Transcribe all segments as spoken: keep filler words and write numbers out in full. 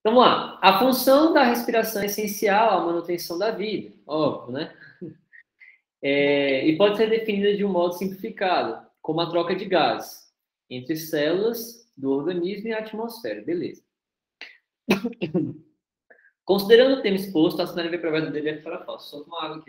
Vamos lá. A função da respiração é essencial à manutenção da vida, óbvio, né? É, e pode ser definida de um modo simplificado, como a troca de gases entre células do organismo e a atmosfera. Beleza. Considerando o tema exposto, a sinal para a dele é fora falso. Só tomar água aqui.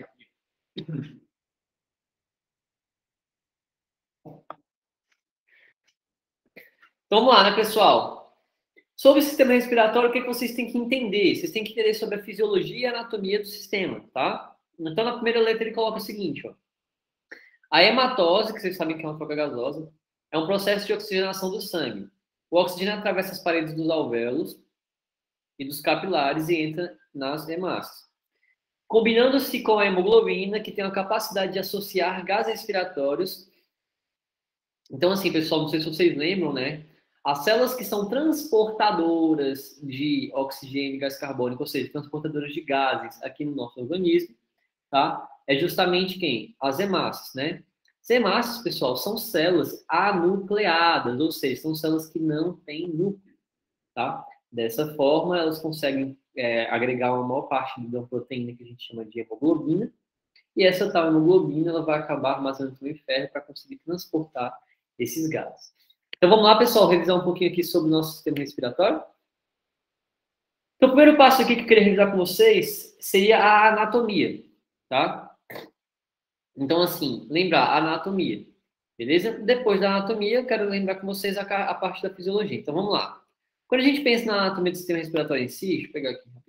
Então, vamos lá, né, pessoal? Sobre o sistema respiratório, o que, que vocês têm que entender? Vocês têm que entender sobre a fisiologia e a anatomia do sistema, tá? Então, na primeira letra, ele coloca o seguinte, ó. A hematose, que vocês sabem que é uma troca gasosa, é um processo de oxigenação do sangue. O oxigênio atravessa as paredes dos alvéolos e dos capilares e entra nas hemácias. Combinando-se com a hemoglobina, que tem a capacidade de associar gases respiratórios. Então, assim, pessoal, não sei se vocês lembram, né? As células que são transportadoras de oxigênio e gás carbônico, ou seja, transportadoras de gases aqui no nosso organismo, tá? É justamente quem? As hemácias, né? As hemácias, pessoal, são células anucleadas, ou seja, são células que não têm núcleo, tá? Dessa forma, elas conseguem é, agregar uma maior parte da proteína que a gente chama de hemoglobina, e essa tal hemoglobina ela vai acabar armazenando no ferro para conseguir transportar esses gases. Então vamos lá, pessoal, revisar um pouquinho aqui sobre o nosso sistema respiratório. Então, o primeiro passo aqui que eu queria revisar com vocês seria a anatomia, tá? Então, assim, lembrar a anatomia, beleza? Depois da anatomia, eu quero lembrar com vocês a, a parte da fisiologia. Então, vamos lá. Quando a gente pensa na anatomia do sistema respiratório em si, deixa eu pegar aqui.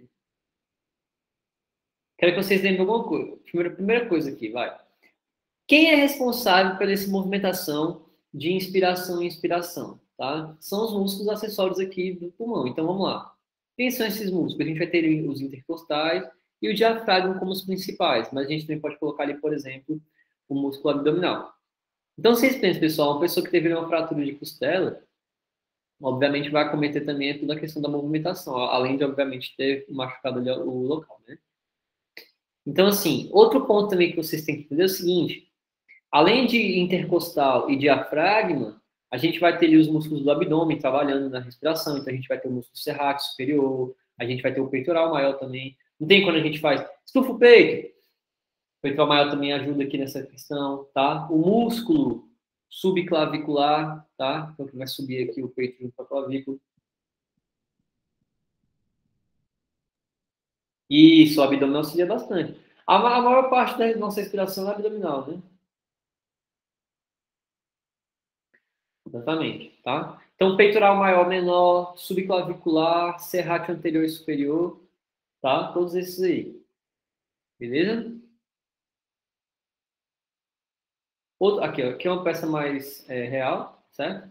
Quero que vocês lembrem alguma coisa. Primeira, primeira coisa aqui, vai. Quem é responsável pela essa movimentação de inspiração e expiração, tá? São os músculos acessórios aqui do pulmão. Então, vamos lá. Quem são esses músculos? A gente vai ter os intercostais e o diafragma como os principais, mas a gente também pode colocar ali, por exemplo, o músculo abdominal. Então, vocês pensam, pessoal, uma pessoa que teve uma fratura de costela, obviamente vai acometer também toda a questão da movimentação, além de, obviamente, ter machucado ali o local, né? Então, assim, outro ponto também que vocês têm que entender é o seguinte: além de intercostal e diafragma, a gente vai ter ali os músculos do abdômen trabalhando na respiração. Então, a gente vai ter o músculo serrátil superior, a gente vai ter o peitoral maior também. Não tem quando a gente faz estufa o peito. O peitoral maior também ajuda aqui nessa questão, tá? O músculo subclavicular, tá? Então, que vai subir aqui o peito junto com a clavícula. Isso, o abdômen auxilia bastante. A, a maior parte da nossa respiração é abdominal, né? Exatamente, tá? Então, peitoral maior, menor, subclavicular, serrátil anterior e superior, tá? Todos esses aí. Beleza? Outro, aqui, ó, aqui é uma peça mais é, real, certo?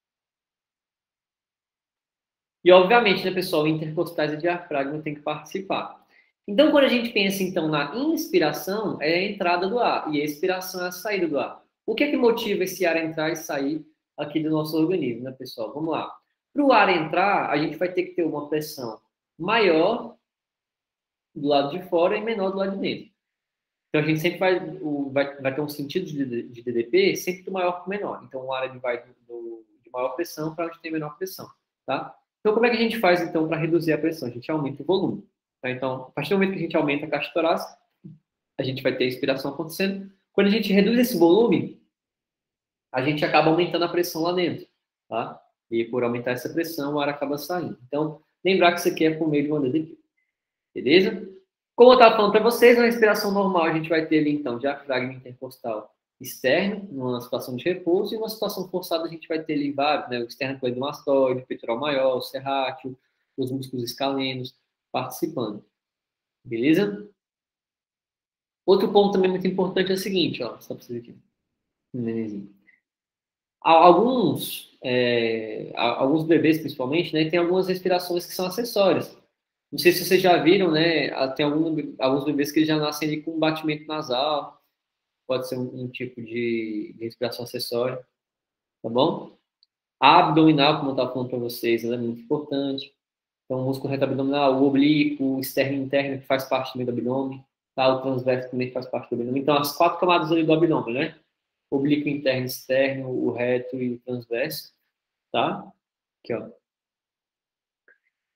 E, obviamente, né, pessoal, intercostais e diafragma tem que participar. Então, quando a gente pensa, então, na inspiração, é a entrada do ar, e a expiração é a saída do ar. O que é que motiva esse ar a entrar e sair aqui do nosso organismo, né, pessoal? Vamos lá. Para o ar entrar, a gente vai ter que ter uma pressão maior do lado de fora e menor do lado de dentro. Então, a gente sempre vai, o, vai, vai ter um sentido de, de D D P sempre do maior para o menor. Então, o ar ele vai do, do, de maior pressão para onde tem menor pressão, tá? Então, como é que a gente faz, então, para reduzir a pressão? A gente aumenta o volume, tá? Então, a partir do momento que a gente aumenta a caixa torácica, a gente vai ter a inspiração acontecendo. Quando a gente reduz esse volume, a gente acaba aumentando a pressão lá dentro, tá? E por aumentar essa pressão, o ar acaba saindo. Então, lembrar que isso aqui é por meio de uma D D P, beleza? Como eu estava falando para vocês, na respiração normal, a gente vai ter ali, então, diafragma intercostal externo, numa situação de repouso, e numa situação forçada, a gente vai ter ali vários, né? O externo coedomastoide, o peitoral maior, o serrátil, os músculos escalenos participando. Beleza? Outro ponto também muito importante é o seguinte, ó, só para vocês aqui. Um nenenzinho. Alguns, é, alguns bebês, principalmente, né, tem algumas respirações que são acessórias. Não sei se vocês já viram, né? Tem algum, alguns bebês que já nascem ali com um batimento nasal. Pode ser um, um tipo de, de respiração acessória, tá bom? A abdominal, como eu estava falando para vocês, ela é muito importante. Então, o músculo reto abdominal, o oblíquo, o externo e interno, que faz parte também do abdômen. Tá? O transverso também faz parte do abdômen. Então, as quatro camadas ali do abdômen, né? Oblíquo interno, externo, o reto e o transverso, tá? Aqui, ó.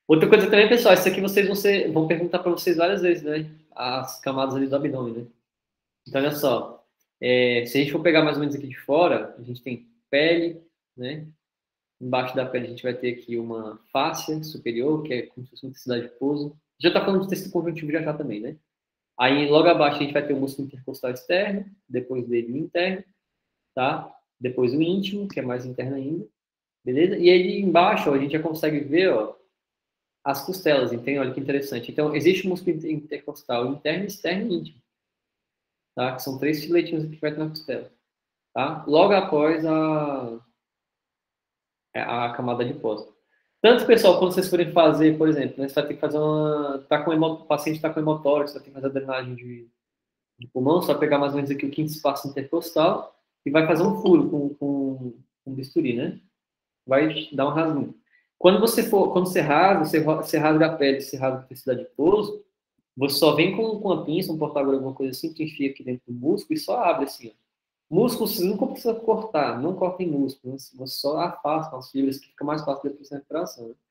Outra coisa também, pessoal, isso aqui vocês vão, ser, vão perguntar para vocês várias vezes, né? As camadas ali do abdômen, né? Então, olha só. É, se a gente for pegar mais ou menos aqui de fora, a gente tem pele, né? Embaixo da pele a gente vai ter aqui uma fáscia superior, que é como se fosse uma intensidade de pouso. Já está falando de tecido conjuntivo já já também, né? Aí logo abaixo a gente vai ter o músculo intercostal externo, depois dele o interno, tá? Depois o íntimo, que é mais interno ainda, beleza? E aí embaixo ó, a gente já consegue ver, ó, as costelas, entende? Olha que interessante. Então, existe o músculo intercostal interno, externo e íntimo, tá? Que são três filetinhos que vai ter na costela, tá? Logo após a, a camada adiposa. Tanto, pessoal, quando vocês forem fazer, por exemplo, né, você vai ter que fazer uma... Tá com hemo... O paciente está com hemotórax, você vai ter que fazer a drenagem de, de pulmão, só pegar mais ou menos aqui o quinto espaço intercostal e vai fazer um furo com, com, com bisturi, né? Vai dar um rasguinho. Quando você for, quando você rasga, você, você rasga a pele, você rasga a intensidade de pouso, você só vem com, com uma pinça, um porta-agulha, alguma coisa assim, que enfia aqui dentro do músculo e só abre assim, ó. Músculo, você nunca precisa cortar, não cortem músculo, você só afasta as fibras, que fica mais fácil depois da respiração, né?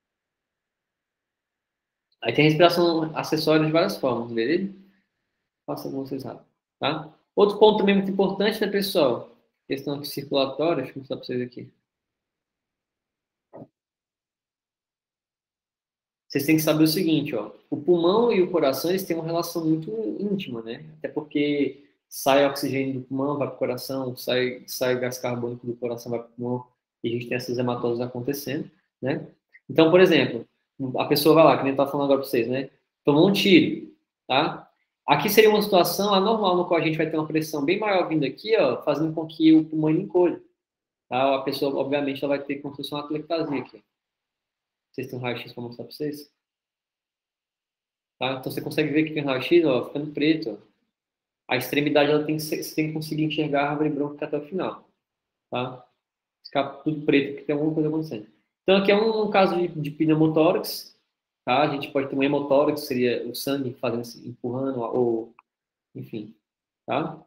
Aí tem respiração acessória de várias formas, beleza? Faça como vocês sabem, tá? Outro ponto também muito importante, né, pessoal? Questão circulatória, deixa eu mostrar para vocês aqui. Vocês têm que saber o seguinte, ó. O pulmão e o coração, eles têm uma relação muito íntima, né? Até porque sai oxigênio do pulmão, vai para o coração, sai, sai gás carbônico do coração, vai para o pulmão, e a gente tem essas hematoses acontecendo, né? Então, por exemplo, a pessoa vai lá, que nem eu estava falando agora para vocês, né? Tomou um tiro, tá? Aqui seria uma situação anormal, no qual a gente vai ter uma pressão bem maior vindo aqui, ó, fazendo com que o pulmão encolha, tá? A pessoa, obviamente, ela vai ter como se fosse uma atelectasia aqui. Vocês têm um raio-x para mostrar para vocês? Tá? Então você consegue ver que tem raio-x, ó, ficando preto. Ó. A extremidade ela tem que ser, você tem que conseguir enxergar a árvore branca até o final. Tá? Ficar tudo preto, porque tem alguma coisa acontecendo. Então aqui é um, um caso de, de pneumotórax. Tá? A gente pode ter um hemotórax, seria o sangue fazendo, empurrando, ou enfim. Tá?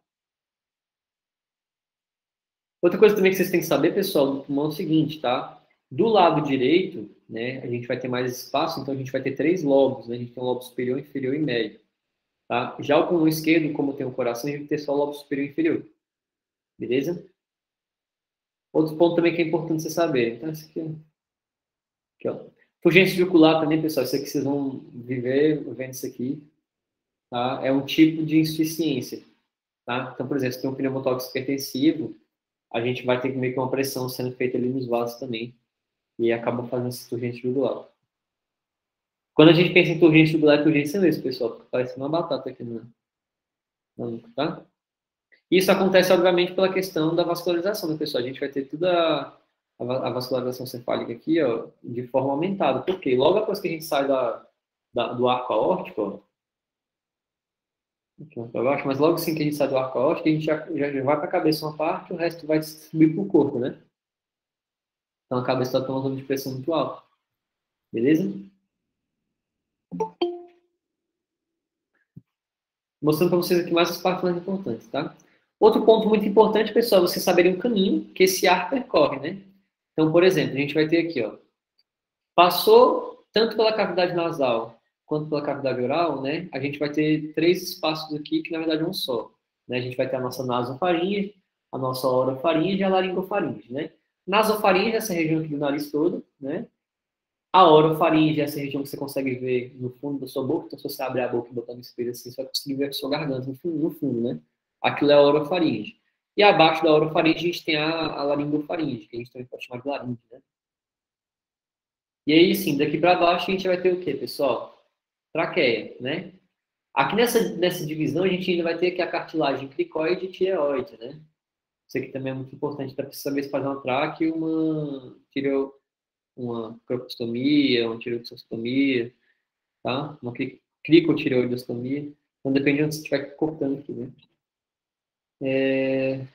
Outra coisa também que vocês têm que saber, pessoal, do pulmão é o seguinte, tá? Do lado direito, né, a gente vai ter mais espaço, então a gente vai ter três lobos, né? A gente tem um lobo superior, inferior e médio. Tá? Já o pulmão esquerdo, como tem o coração, a gente tem só o lobo superior e inferior. Beleza? Outro ponto também que é importante você saber. Então, esse aqui, aqui ó. Fulgência ocular também, pessoal. Isso aqui vocês vão viver vendo isso aqui. Tá? É um tipo de insuficiência. Tá? Então, por exemplo, se tem um pneumotóxico hipertensivo, a gente vai ter meio que uma pressão sendo feita ali nos vasos também. E acaba fazendo esse turgente jugular. Quando a gente pensa em turgente jugular, é turgência mesmo, pessoal. Parece uma batata aqui no, no nuca, tá? Isso acontece, obviamente, pela questão da vascularização, né, pessoal? A gente vai ter toda a, a vascularização cefálica aqui, ó, de forma aumentada. Por quê? Logo após que a gente sai da, da, do arco aórtico, ó, aqui para baixo, mas logo assim que a gente sai do arco aórtico, a gente já, já, já vai para a cabeça uma parte, o resto vai subir para o corpo, né? Então a cabeça está tomando uma de pressão muito alta. Beleza? Mostrando para vocês aqui mais as partes mais importantes, tá? Outro ponto muito importante, pessoal, é vocês saberem o caminho que esse ar percorre, né? Então, por exemplo, a gente vai ter aqui, ó, passou tanto pela cavidade nasal quanto pela cavidade oral, né? A gente vai ter três espaços aqui que na verdade é um só, né? A gente vai ter a nossa nasofaringe, a nossa orofaringe e a laringofaringe, né? Nasofaringe é essa região aqui do nariz todo, né? A orofaringe é essa região que você consegue ver no fundo da sua boca. Então, se você abrir a boca e botar no espelho assim, você vai conseguir ver a sua garganta no fundo, no fundo, né? Aquilo é a orofaringe. E abaixo da orofaringe a gente tem a, a laringofaringe, que a gente também pode chamar de laringe, né? E aí, sim, daqui para baixo a gente vai ter o quê, pessoal? Traqueia, né? Aqui nessa, nessa divisão a gente ainda vai ter aqui a cartilagem cricoide e tireoide, né? Isso aqui também é muito importante para saber se faz uma traque e uma tireo, uma crocostomia, uma tireoidostomia, tá? Uma cricotireoidostomia. Então depende de onde você estiver cortando aqui, né? É...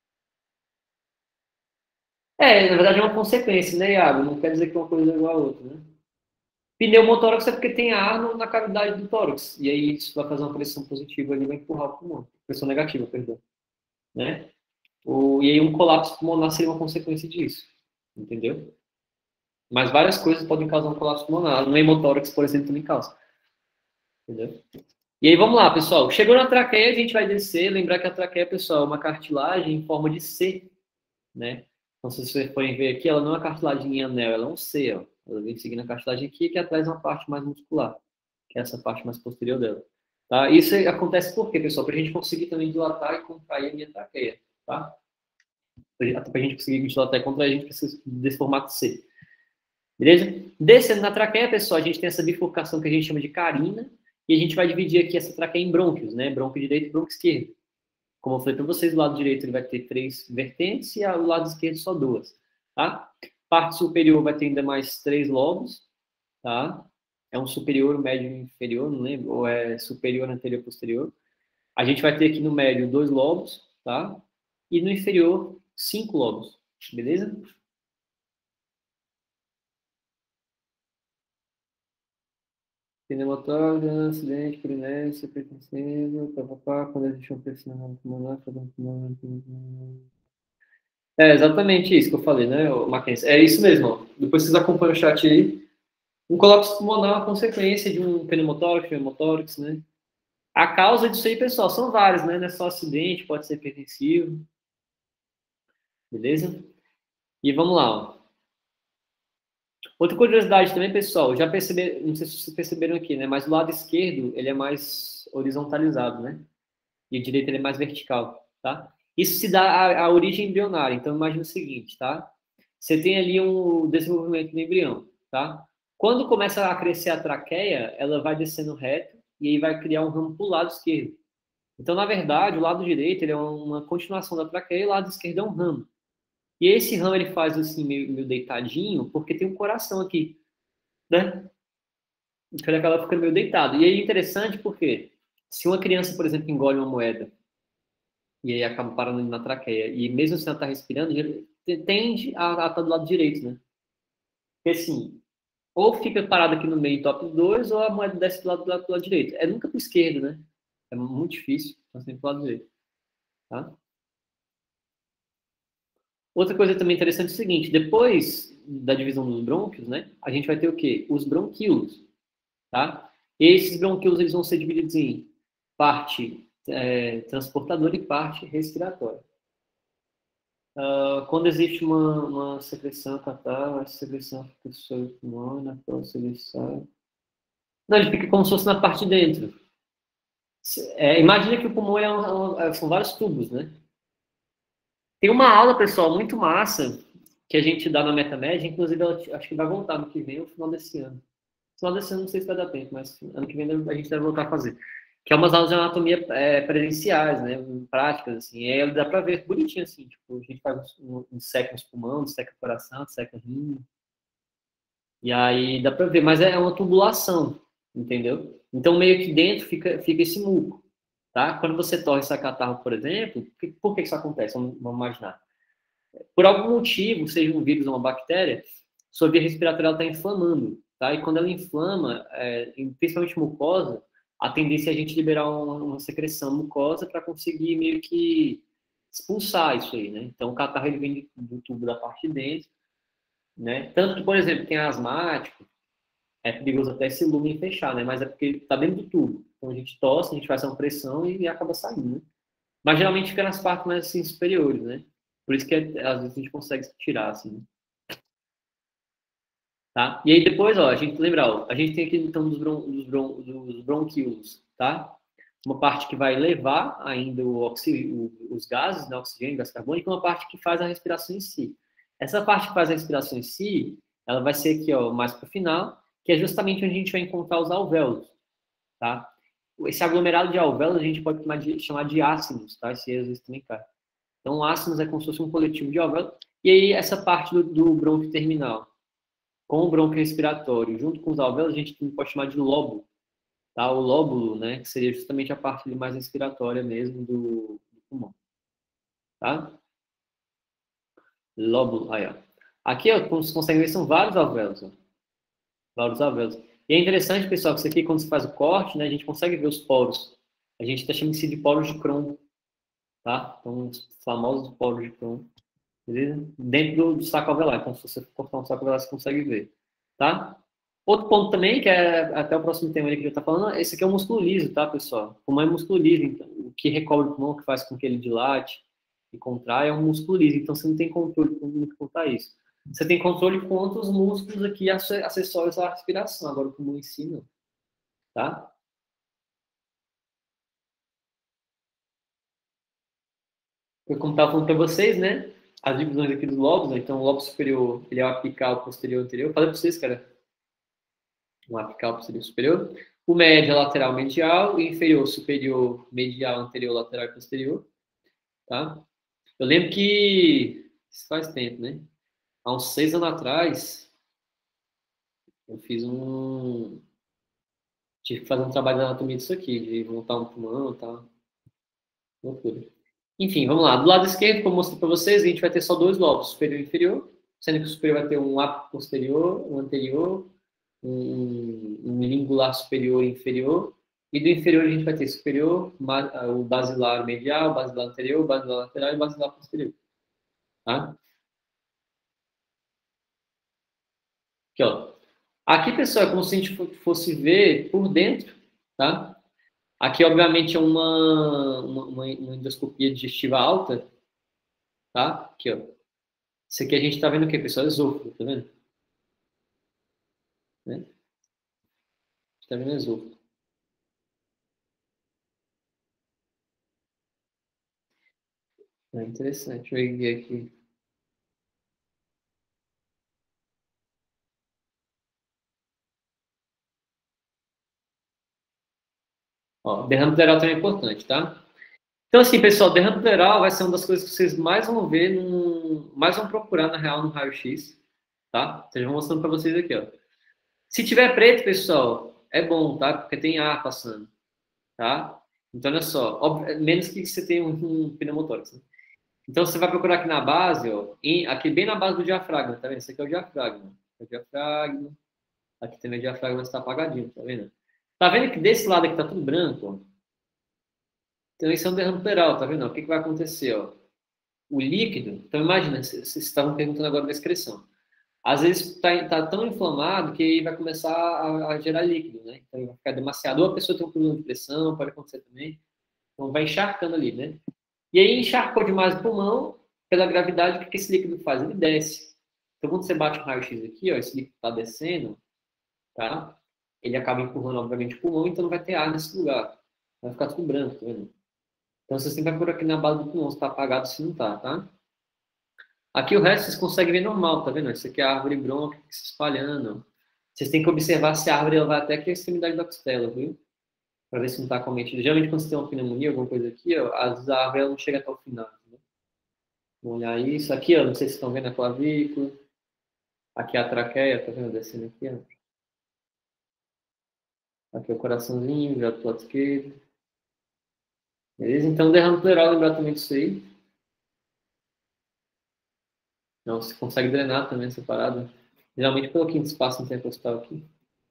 é, na verdade é uma consequência, né, Iago? Não quer dizer que uma coisa é igual a outra, né? Pneumotórax é porque tem ar no, na cavidade do tórax. E aí isso vai fazer uma pressão positiva ali, vai empurrar o pulmão. Pressão negativa, perdão. Né? O, e aí um colapso pulmonar seria uma consequência disso. Entendeu? Mas várias coisas podem causar um colapso pulmonar. No hemotórax, por exemplo, também causa. Entendeu? E aí, vamos lá, pessoal. Chegou na traqueia, a gente vai descer. Lembrar que a traqueia, pessoal, é uma cartilagem em forma de C, né? Então, se vocês forem ver aqui, ela não é uma cartilagem em anel, ela é um C, ó. Ela vem seguindo a cartilagem aqui, que atrás é uma parte mais muscular, que é essa parte mais posterior dela. Tá? Isso acontece por quê, pessoal? Para a gente conseguir também dilatar e contrair a minha traqueia, tá? Para a gente conseguir dilatar e contrair, a gente precisa desse formato C. Beleza? Descendo na traqueia, pessoal, a gente tem essa bifurcação que a gente chama de carina, e a gente vai dividir aqui essa traqueia em brônquios, né? Brônquio direito e brônquio esquerdo. Como eu falei para vocês, o lado direito ele vai ter três vertentes e o lado esquerdo só duas, tá? Parte superior vai ter ainda mais três lobos, tá? É um superior, médio e inferior, não lembro, ou é superior, anterior, posterior. A gente vai ter aqui no médio dois lobos, tá? E no inferior, cinco lobos, beleza? Pneumotórax, acidente, por inércia, pertencendo, papapá, quando existe um crescimento pulmonar, é exatamente isso que eu falei, né, Mackenzie? É isso mesmo, ó. Depois vocês acompanham o chat aí. Um colapso pulmonar é uma consequência de um pneumotórax, pneumotórax, né? A causa disso aí, pessoal, são várias, né? Não é só acidente, pode ser hipertensivo. Beleza? E vamos lá, ó. Outra curiosidade também, pessoal, já perceberam, não sei se vocês perceberam aqui, né? Mas o lado esquerdo, ele é mais horizontalizado, né? E o direito, ele é mais vertical, tá? Isso se dá à, à origem embrionária. Então, imagina o seguinte, tá? Você tem ali um desenvolvimento do embrião, tá? Quando começa a crescer a traqueia, ela vai descendo reto e aí vai criar um ramo para o lado esquerdo. Então, na verdade, o lado direito ele é uma continuação da traqueia e o lado esquerdo é um ramo. E esse ramo ele faz assim, meio, meio deitadinho, porque tem um coração aqui, né? Então, ele acaba ficando meio deitado. E aí é interessante porque se uma criança, por exemplo, engole uma moeda e aí acaba parando na traqueia, e mesmo se ela está respirando, tende a estar do lado direito, né? Porque assim, ou fica parado aqui no meio top dois, ou a moeda desce do lado, do lado, do lado direito. É nunca para o esquerdo, né? É muito difícil, então sempre para o lado direito. Tá? Outra coisa também interessante é o seguinte, depois da divisão dos brônquios, né, a gente vai ter o quê? Os bronquíolos, tá? E esses bronquíolos eles vão ser divididos em parte é, transportadora e parte respiratória. Uh, quando existe uma, uma secreção catarro, essa secreção fica sobre o pulmão, na qual secreção... Não, ele fica como se fosse na parte de dentro. É, imagina que o pulmão é um, é um, são vários tubos, né? Tem uma aula, pessoal, muito massa que a gente dá na Metamed, inclusive ela, acho que vai voltar no que vem, no final desse ano. No final desse ano não sei se vai dar tempo, mas ano que vem a gente deve voltar a fazer. Que é umas aulas de anatomia é, presenciais, né? Práticas, assim. E aí dá pra ver bonitinho, assim. Tipo, a gente faz um, um seca nos pulmões, seca o coração, seca rim. E aí dá pra ver, mas é uma tubulação, entendeu? Então meio que dentro fica, fica esse muco, tá? Quando você torre essa catarro, por exemplo, por que isso acontece? Vamos, vamos imaginar. Por algum motivo, seja um vírus ou uma bactéria, sua via respiratória está inflamando, tá? E quando ela inflama, é, principalmente mucosa, a tendência é a gente liberar uma, uma secreção mucosa para conseguir meio que expulsar isso aí, né? Então, o catarro ele vem do tubo da parte de dentro, né? Tanto que, por exemplo, tem asmático, é perigoso até esse lumen fechar, né? Mas é porque está dentro do tubo. Então, a gente tosse, a gente faz uma pressão e acaba saindo, né? Mas geralmente fica nas partes mais assim, superiores, né? Por isso que às vezes a gente consegue tirar, assim. Tá? E aí depois, ó, a gente lembra, ó, a gente tem aqui então dos, bron, dos, bron, dos bronquíolos, tá? Uma parte que vai levar ainda o oxi, o, os gases, né, oxigênio, gás carbônico, e uma parte que faz a respiração em si. Essa parte que faz a respiração em si, ela vai ser aqui, ó, mais para o final, que é justamente onde a gente vai encontrar os alvéolos, tá? Esse aglomerado de alvéolos a gente pode chamar de, chamar de ácidos, tá? Esse às vezes também cai. Então, ácidos é como se fosse um coletivo de alvéolos. E aí, essa parte do, do brônquio terminal, com o brônquio respiratório, junto com os alvéolos, a gente pode chamar de lóbulo, tá? O lóbulo, né? Que seria justamente a parte mais respiratória mesmo do, do pulmão, tá? Lóbulo, aí, ó. Aqui, ó, como vocês conseguem ver, são vários alvéolos, ó. Vários alvéolos. E é interessante, pessoal, que isso aqui, quando se faz o corte, né? A gente consegue ver os poros. A gente está chamando isso de poros de Crohn, tá? Então, os famosos poros de Crohn. beleza? Dentro do saco alveolar. Então, se você cortar um saco alveolar, você consegue ver, tá? Outro ponto também, que é até o próximo tema ali que eu estou falando, esse aqui é o músculo liso, tá, pessoal? O pulmão é músculo liso, então, o que recobre o pulmão, que faz com que ele dilate e contrai, é um músculo liso. Então, você não tem controle muito quanto a isso. Você tem controle com outros músculos aqui acessórios à respiração. Agora, o pulmão em si, não, tá? Eu, como estava falando para vocês, né? As divisões aqui dos lobos, né? Então, o lobo superior, ele é o apical, posterior, anterior. Eu falei para vocês, cara, um apical, posterior, superior. O médio é lateral, medial. O inferior, superior, medial, anterior, lateral e posterior. Tá? Eu lembro que, isso faz tempo, né? Há uns seis anos atrás, eu fiz um... Tive que fazer um trabalho de anatomia disso aqui, de montar um pulmão e tal. Loucura. Enfim, vamos lá. Do lado esquerdo, como eu mostrei para vocês, a gente vai ter só dois lobos, superior e inferior, sendo que o superior vai ter um ápice posterior, um anterior, um, um lingular superior e inferior, e do inferior a gente vai ter superior, o basilar medial, o basilar anterior, o basilar lateral e o basilar posterior. Tá? Aqui, ó. Aqui, pessoal, é como se a gente fosse ver por dentro, tá? Aqui, obviamente, é uma, uma, uma endoscopia digestiva alta, tá? Aqui, ó. Isso aqui a gente tá vendo o quê, pessoal? Esôfago, tá vendo? Né? Tá vendo esôfago. É interessante. Deixa eu ver aqui. Ó, derrame pleural também é importante, tá? Então, assim, pessoal, derrame pleural vai ser uma das coisas que vocês mais vão ver, num, mais vão procurar, na real, no raio-x, tá? Então, eu vou mostrando para vocês aqui, ó. Se tiver preto, pessoal, é bom, tá? Porque tem ar passando, tá? Então, olha só, óbvio, menos que você tenha um, um pneumotórax, né? Então, você vai procurar aqui na base, ó, em, aqui bem na base do diafragma, tá vendo? Esse aqui é o diafragma. É o diafragma. Aqui também o diafragma está apagadinho, tá vendo? Tá vendo que desse lado aqui tá tudo branco, ó? Então, isso é um derrame pleural, tá vendo? O que, que vai acontecer, ó? O líquido, então imagina, vocês estavam perguntando agora da excreção. Às vezes está tá tão inflamado que aí vai começar a, a gerar líquido, né? Então vai ficar demasiado. Ou a pessoa tem um problema de pressão, pode acontecer também. Então vai encharcando ali, né? E aí encharcou demais o pulmão, pela gravidade, o que, que esse líquido faz? Ele desce. Então quando você bate um raio-x aqui, ó, esse líquido está descendo, tá? Ele acaba empurrando, obviamente, o pulmão, então não vai ter ar nesse lugar. Vai ficar tudo branco, tá vendo? Então você sempre vai por aqui na base do pulmão, se está apagado, se não está, tá? Aqui o resto vocês conseguem ver normal, tá vendo? Isso aqui é a árvore bronca se espalhando. Vocês têm que observar se a árvore ela vai até aqui a extremidade da costela, viu? Para ver se não está cometido. Geralmente quando você tem uma pneumonia, alguma coisa aqui, ó, às vezes a árvore ela não chega até o final. Né? Vamos olhar isso. Aqui, ó, não sei se estão vendo a clavícula. Aqui a traqueia, tá vendo? Descendo aqui, ó. Aqui é o coraçãozinho, já do lado esquerdo. Beleza? Então, derrame pleural, lembrar também disso aí. Não, você consegue drenar também separado. Geralmente pelo quinto espaço intercostal aqui.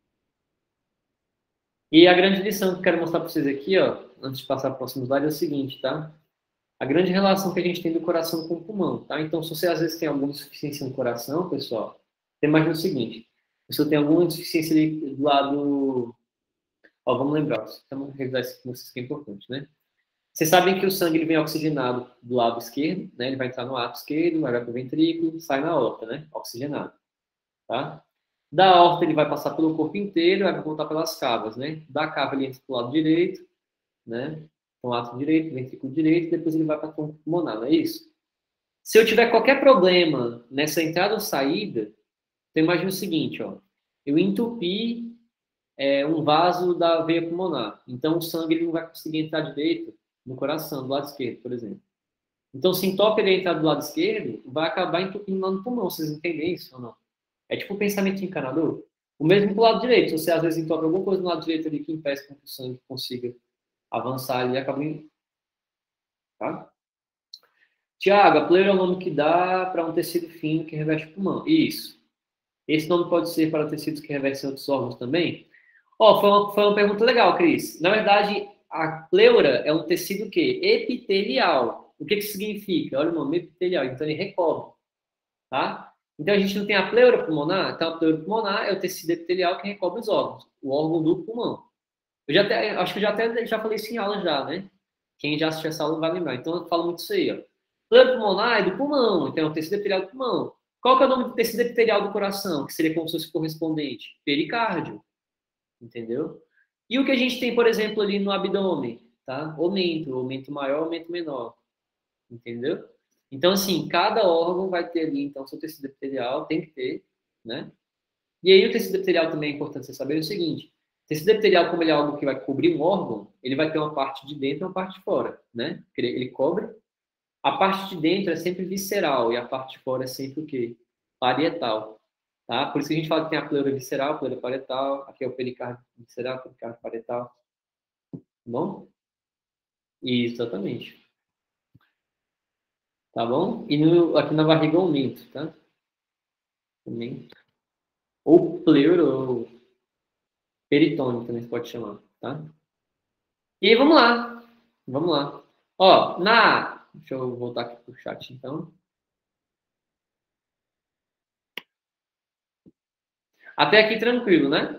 E a grande lição que eu quero mostrar para vocês aqui, ó, antes de passar para o próximo slide, é o seguinte, tá? A grande relação que a gente tem do coração com o pulmão, tá? Então, se você às vezes tem alguma insuficiência no coração, pessoal, você imagina o seguinte, se você tem alguma insuficiência ali do lado... Ó, vamos lembrar, vamos revisar isso com vocês que é importante, né? Vocês sabem que o sangue ele vem oxigenado do lado esquerdo, né? Ele vai entrar no ato esquerdo, vai para o ventrículo, sai na aorta, né? Oxigenado, tá? Da aorta ele vai passar pelo corpo inteiro, vai voltar pelas cavas, né? Da cava ele entra para o lado direito, né? Então, ato direito, ventrículo direito, depois ele vai para a trompa pulmonar, não é isso? Se eu tiver qualquer problema nessa entrada ou saída, então imagina o seguinte, ó. Eu entupi é, um vaso da veia pulmonar. Então, o sangue ele não vai conseguir entrar direito no coração, do lado esquerdo, por exemplo. Então, se entope ele entrar do lado esquerdo, vai acabar entupindo lá no pulmão. Vocês entendem isso ou não? É tipo um pensamento de encanador. O mesmo pro lado direito. Se você às vezes entope alguma coisa no lado direito ali que impeça que o sangue consiga avançar ali, acaba indo. Tá? Tiago, a pleura é o nome que dá para um tecido fino que reveste o pulmão. Isso. Esse nome pode ser para tecidos que revestem outros órgãos também? Ó, oh, foi, uma, foi uma pergunta legal, Cris. Na verdade, a pleura é um tecido o quê? Epitelial. epitelial. O que que significa? Olha o nome, epitelial. Então, ele recobre, tá? Então, a gente não tem a pleura pulmonar? Então, a pleura pulmonar é o tecido epitelial que recobre os órgãos, o órgão do pulmão. Eu já até, acho que eu já até já falei isso em aula já, né? Quem já assistiu essa aula vai lembrar. Então, eu falo muito isso aí, ó. Pleura pulmonar é do pulmão, então é o tecido epitelial do pulmão. Qual que é o nome do tecido epitelial do coração? Que seria como se fosse correspondente? Pericárdio, entendeu? E o que a gente tem, por exemplo, ali no abdômen, tá? Aumento, aumento maior, aumento menor, entendeu? Então, assim, cada órgão vai ter ali, então, seu tecido epitelial, tem que ter, né? E aí o tecido epitelial também é importante você saber o seguinte, o tecido epitelial, como ele é algo que vai cobrir um órgão, ele vai ter uma parte de dentro e uma parte de fora, né? Ele, ele cobre. A parte de dentro é sempre visceral e a parte de fora é sempre o quê? Parietal, tá? Por isso que a gente fala que tem a pleura visceral, a pleura parietal, aqui é o pericárdio visceral, pericárdio parietal, tá bom? Exatamente. Tá bom? E no, aqui na barriga aumento, tá? Aumento. Ou pleura, ou peritônio também se pode chamar, tá? E aí, vamos lá. Vamos lá. Ó, na... Deixa eu voltar aqui pro chat, então. Até aqui tranquilo, né?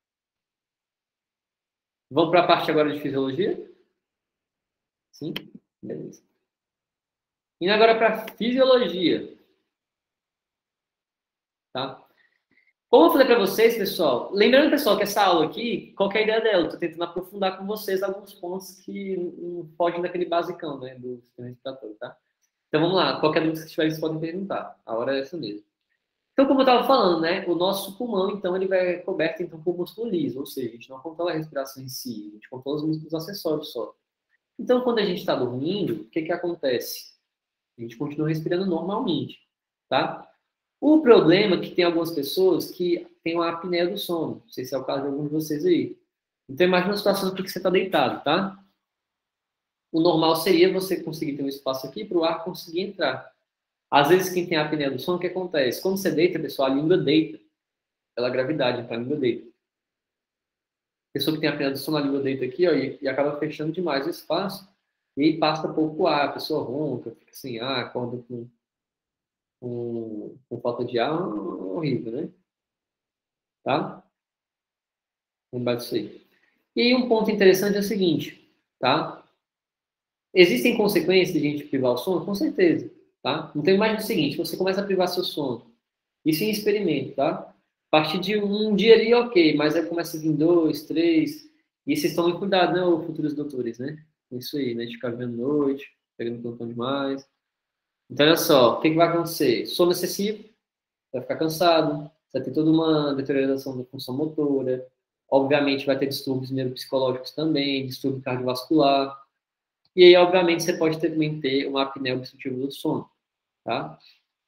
Vamos para a parte agora de fisiologia? Sim? Beleza. Indo agora para fisiologia. Tá? Como eu falei para vocês, pessoal, lembrando, pessoal, que essa aula aqui, qual que é a ideia dela? Estou tentando aprofundar com vocês alguns pontos que não fogem daquele basicão, né, do sistema respiratório, tá? Então, vamos lá. Qualquer dúvida que vocês tiverem, vocês podem perguntar. A hora é essa mesmo. Então, como eu estava falando, né, o nosso pulmão, então, ele vai coberto, então, por músculo liso, ou seja, a gente não controla a respiração em si, a gente controla os músculos acessórios só. Então, quando a gente está dormindo, o que que acontece? A gente continua respirando normalmente, tá? O problema é que tem algumas pessoas que têm uma apneia do sono. Não sei se é o caso de alguns de vocês aí. Então, imagina uma situação em que você está deitado, tá? O normal seria você conseguir ter um espaço aqui para o ar conseguir entrar. Às vezes, quem tem a apneia do sono, o que acontece? Quando você deita, pessoal, a língua deita. Pela gravidade, então a língua deita. A pessoa que tem a apneia do sono, a língua deita aqui, ó, e, e acaba fechando demais o espaço. E aí passa pouco ar, a pessoa ronca, fica sem ar, acorda com com, com falta de ar, horrível, né? Tá? Lembrar disso aí. E aí um ponto interessante é o seguinte, tá? Existem consequências de a gente privar o sono? Com certeza, tá? Então imagine o seguinte, você começa a privar seu sono. Isso em experimento, tá? A partir de um dia ali, ok, mas aí começa a vir dois, três, e vocês tomem cuidado, né, os futuros doutores, né? Isso aí, né? De ficar vendo noite, pegando plantão demais. Então, olha só, o que, que vai acontecer? Sono excessivo, vai ficar cansado, vai ter toda uma deterioração da função motora, obviamente vai ter distúrbios neuropsicológicos também, distúrbio cardiovascular, e aí, obviamente, você pode também ter uma apneia obstrutiva do sono, tá?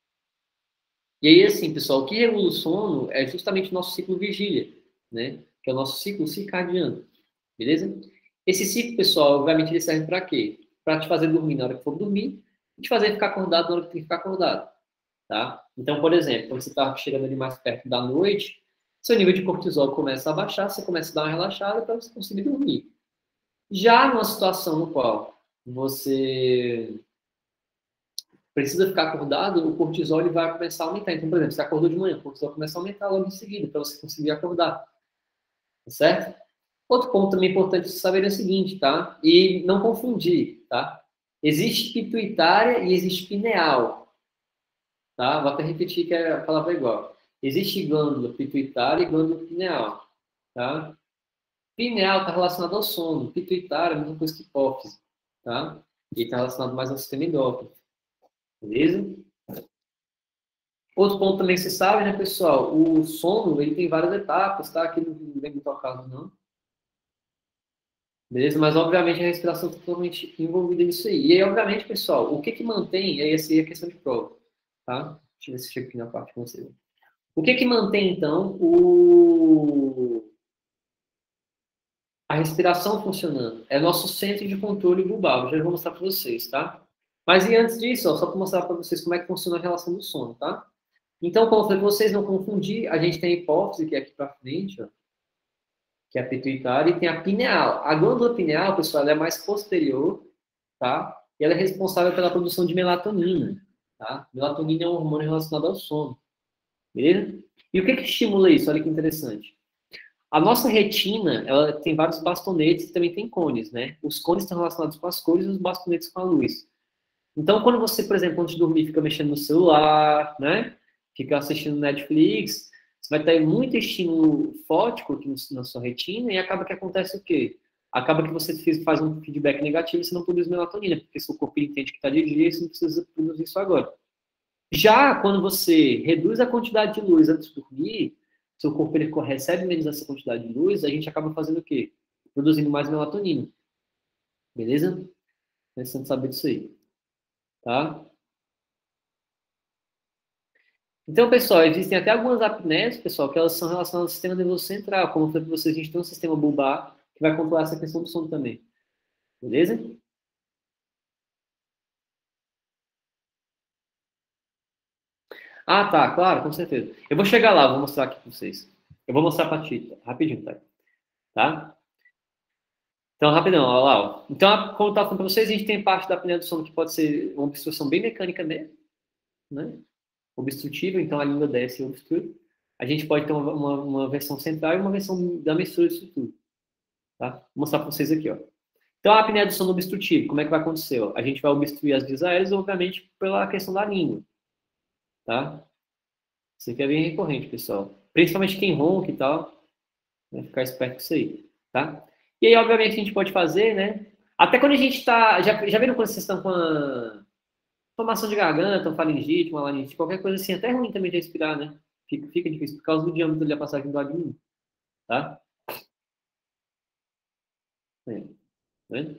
E aí, assim, pessoal, o que regula o sono é justamente o nosso ciclo vigília, né? Que é o nosso ciclo circadiano, beleza? Esse ciclo, pessoal, obviamente, ele serve para quê? Para te fazer dormir na hora que for dormir e te fazer ficar acordado na hora que tem que ficar acordado. Tá? Então, por exemplo, quando você está chegando ali mais perto da noite, seu nível de cortisol começa a baixar, você começa a dar uma relaxada para você conseguir dormir. Já numa situação no qual você precisa ficar acordado, o cortisol ele vai começar a aumentar. Então, por exemplo, você acordou de manhã, o cortisol começa a aumentar logo em seguida, para você conseguir acordar. Tá certo? Outro ponto também importante de saber é o seguinte, tá? E não confundir, tá? Existe pituitária e existe pineal. Tá? Vou até repetir que a palavra é igual. Existe glândula pituitária e glândula pineal. Tá? Pineal está relacionado ao sono. Pituitária é a mesma coisa que hipófise. Tá? E está relacionado mais ao sistema endócrino. Beleza? Outro ponto também que você sabe, né, pessoal? O sono, ele tem várias etapas, tá? Aqui não vem muito ao caso, não. Beleza? Mas, obviamente, a respiração está totalmente envolvida nisso aí. E aí, obviamente, pessoal, o que que mantém, aí essa aí é a questão de prova, tá? Deixa eu ver se chega aqui na parte com você. O que que mantém, então, o... a respiração funcionando? É nosso centro de controle global. Já vou mostrar para vocês, tá? Mas e antes disso, ó, só para mostrar para vocês como é que funciona a relação do sono, tá? Então, como eu falei para vocês não confundir, a gente tem a hipófise, que é aqui para frente, ó, que é a pituitária, e tem a pineal. A glândula pineal, pessoal, ela é mais posterior, tá? e ela é responsável pela produção de melatonina, tá? Melatonina é um hormônio relacionado ao sono, beleza? E o que que estimula isso? Olha que interessante. A nossa retina, ela tem vários bastonetes e também tem cones, né? Os cones estão relacionados com as cores e os bastonetes com a luz. Então, quando você, por exemplo, antes de dormir, fica mexendo no celular, né? Fica assistindo Netflix, você vai ter muito estímulo fótico aqui na sua retina e acaba que acontece o quê? Acaba que você faz um feedback negativo e você não produz melatonina, porque seu corpo entende que está de dia e você não precisa produzir isso agora. Já quando você reduz a quantidade de luz antes de dormir, seu corpo ele recebe menos essa quantidade de luz, a gente acaba fazendo o quê? Produzindo mais melatonina. Beleza? Interessante saber disso aí. Tá? Então, pessoal, existem até algumas apneias, pessoal, que elas são relacionadas ao sistema nervoso central, como foi que vocês, a gente tem um sistema bulbar que vai controlar essa questão do sono também. Beleza? Ah, tá, claro, com certeza. Eu vou chegar lá, vou mostrar aqui para vocês. Eu vou mostrar para ti, rapidinho, tá? Tá? Então, rapidão, olha lá. Ó. Então, como eu estava falando para vocês, a gente tem parte da apneia do sono que pode ser uma obstrução bem mecânica mesmo, né? Obstrutiva, então a língua desce e obstrui. A gente pode ter uma, uma, uma versão central e uma versão da mistura disso tudo. Tá? Vou mostrar para vocês aqui, ó. Então, a apneia do sono obstrutivo, como é que vai acontecer? Ó? A gente vai obstruir as vias aéreas, obviamente, pela questão da língua. Tá? Isso aqui é bem recorrente, pessoal. Principalmente quem ronca e tal. Né? Ficar esperto com isso aí. Tá? E aí, obviamente, a gente pode fazer, né? Até quando a gente está... Já, já viram quando vocês estão com a inflamação de garganta, uma faringite, uma laringite, qualquer coisa assim, até ruim também de respirar, né? Fica, fica difícil por causa do diâmetro da passagem do ar diminuir. Tá? É. Né?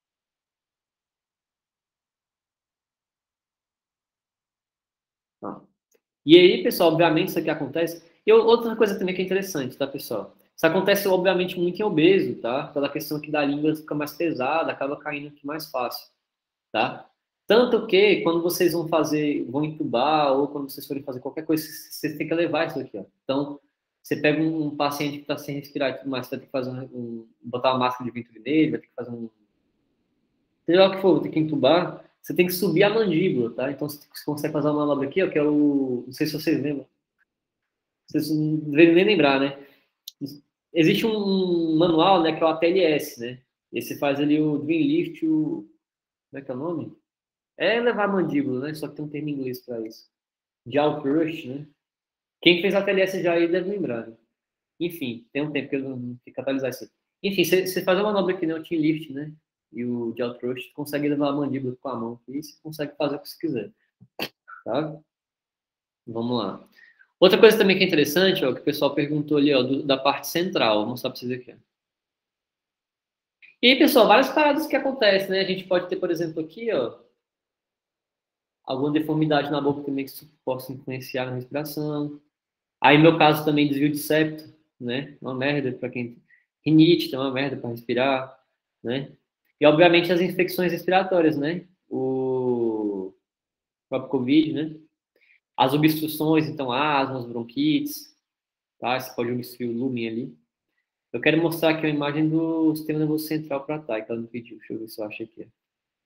Tá. E aí, pessoal, obviamente isso aqui acontece. E outra coisa também que é interessante, tá, pessoal? Isso acontece, obviamente, muito em obeso, tá? Pela questão que da língua fica mais pesada, acaba caindo aqui mais fácil, tá? Tanto que, quando vocês vão fazer, vão entubar, ou quando vocês forem fazer qualquer coisa, vocês têm que levar isso aqui, ó. Então, você pega um paciente que está sem respirar e tudo mais, você vai ter que fazer um, um, botar uma máscara de ventre nele, vai ter que fazer um... Seja lá o que for, vai ter que entubar, você tem que subir a mandíbula, tá? Então, você consegue fazer uma manobra aqui, ó, que é o... Não sei se vocês lembram. Vocês não deveriam nem lembrar, né? Existe um manual, né, que é o A T L S, né? E você faz ali o Dream Lift, o... Como é que é o nome? É levar a mandíbula, né? Só que tem um termo em inglês para isso. Jaw Crush, né? Quem fez a T L S já aí deve lembrar, né? Enfim, tem um tempo que eu não tenho que catalisar isso. Enfim, você, você faz uma manobra que nem o Team Lift, né? E o Jaw Crush, você consegue levar a mandíbula com a mão. E você consegue fazer o que você quiser. Tá? Vamos lá. Outra coisa também que é interessante, ó, que o pessoal perguntou ali, ó, do, da parte central. Vou mostrar para vocês aqui. Ó. E aí, pessoal, várias paradas que acontecem, né? A gente pode ter, por exemplo, aqui, ó, alguma deformidade na boca também que isso possa influenciar na respiração. Aí, no meu caso, também desvio de septo, né? Uma merda para quem... Rinite, é uma merda para respirar, né? E, obviamente, as infecções respiratórias, né? O próprio Covid, né? As obstruções, então, asmas, bronquites, tá? Você pode obstruir o lumen ali. Eu quero mostrar aqui a imagem do sistema nervoso central para a Thay, que ela me pediu. Deixa eu ver se eu acho aqui.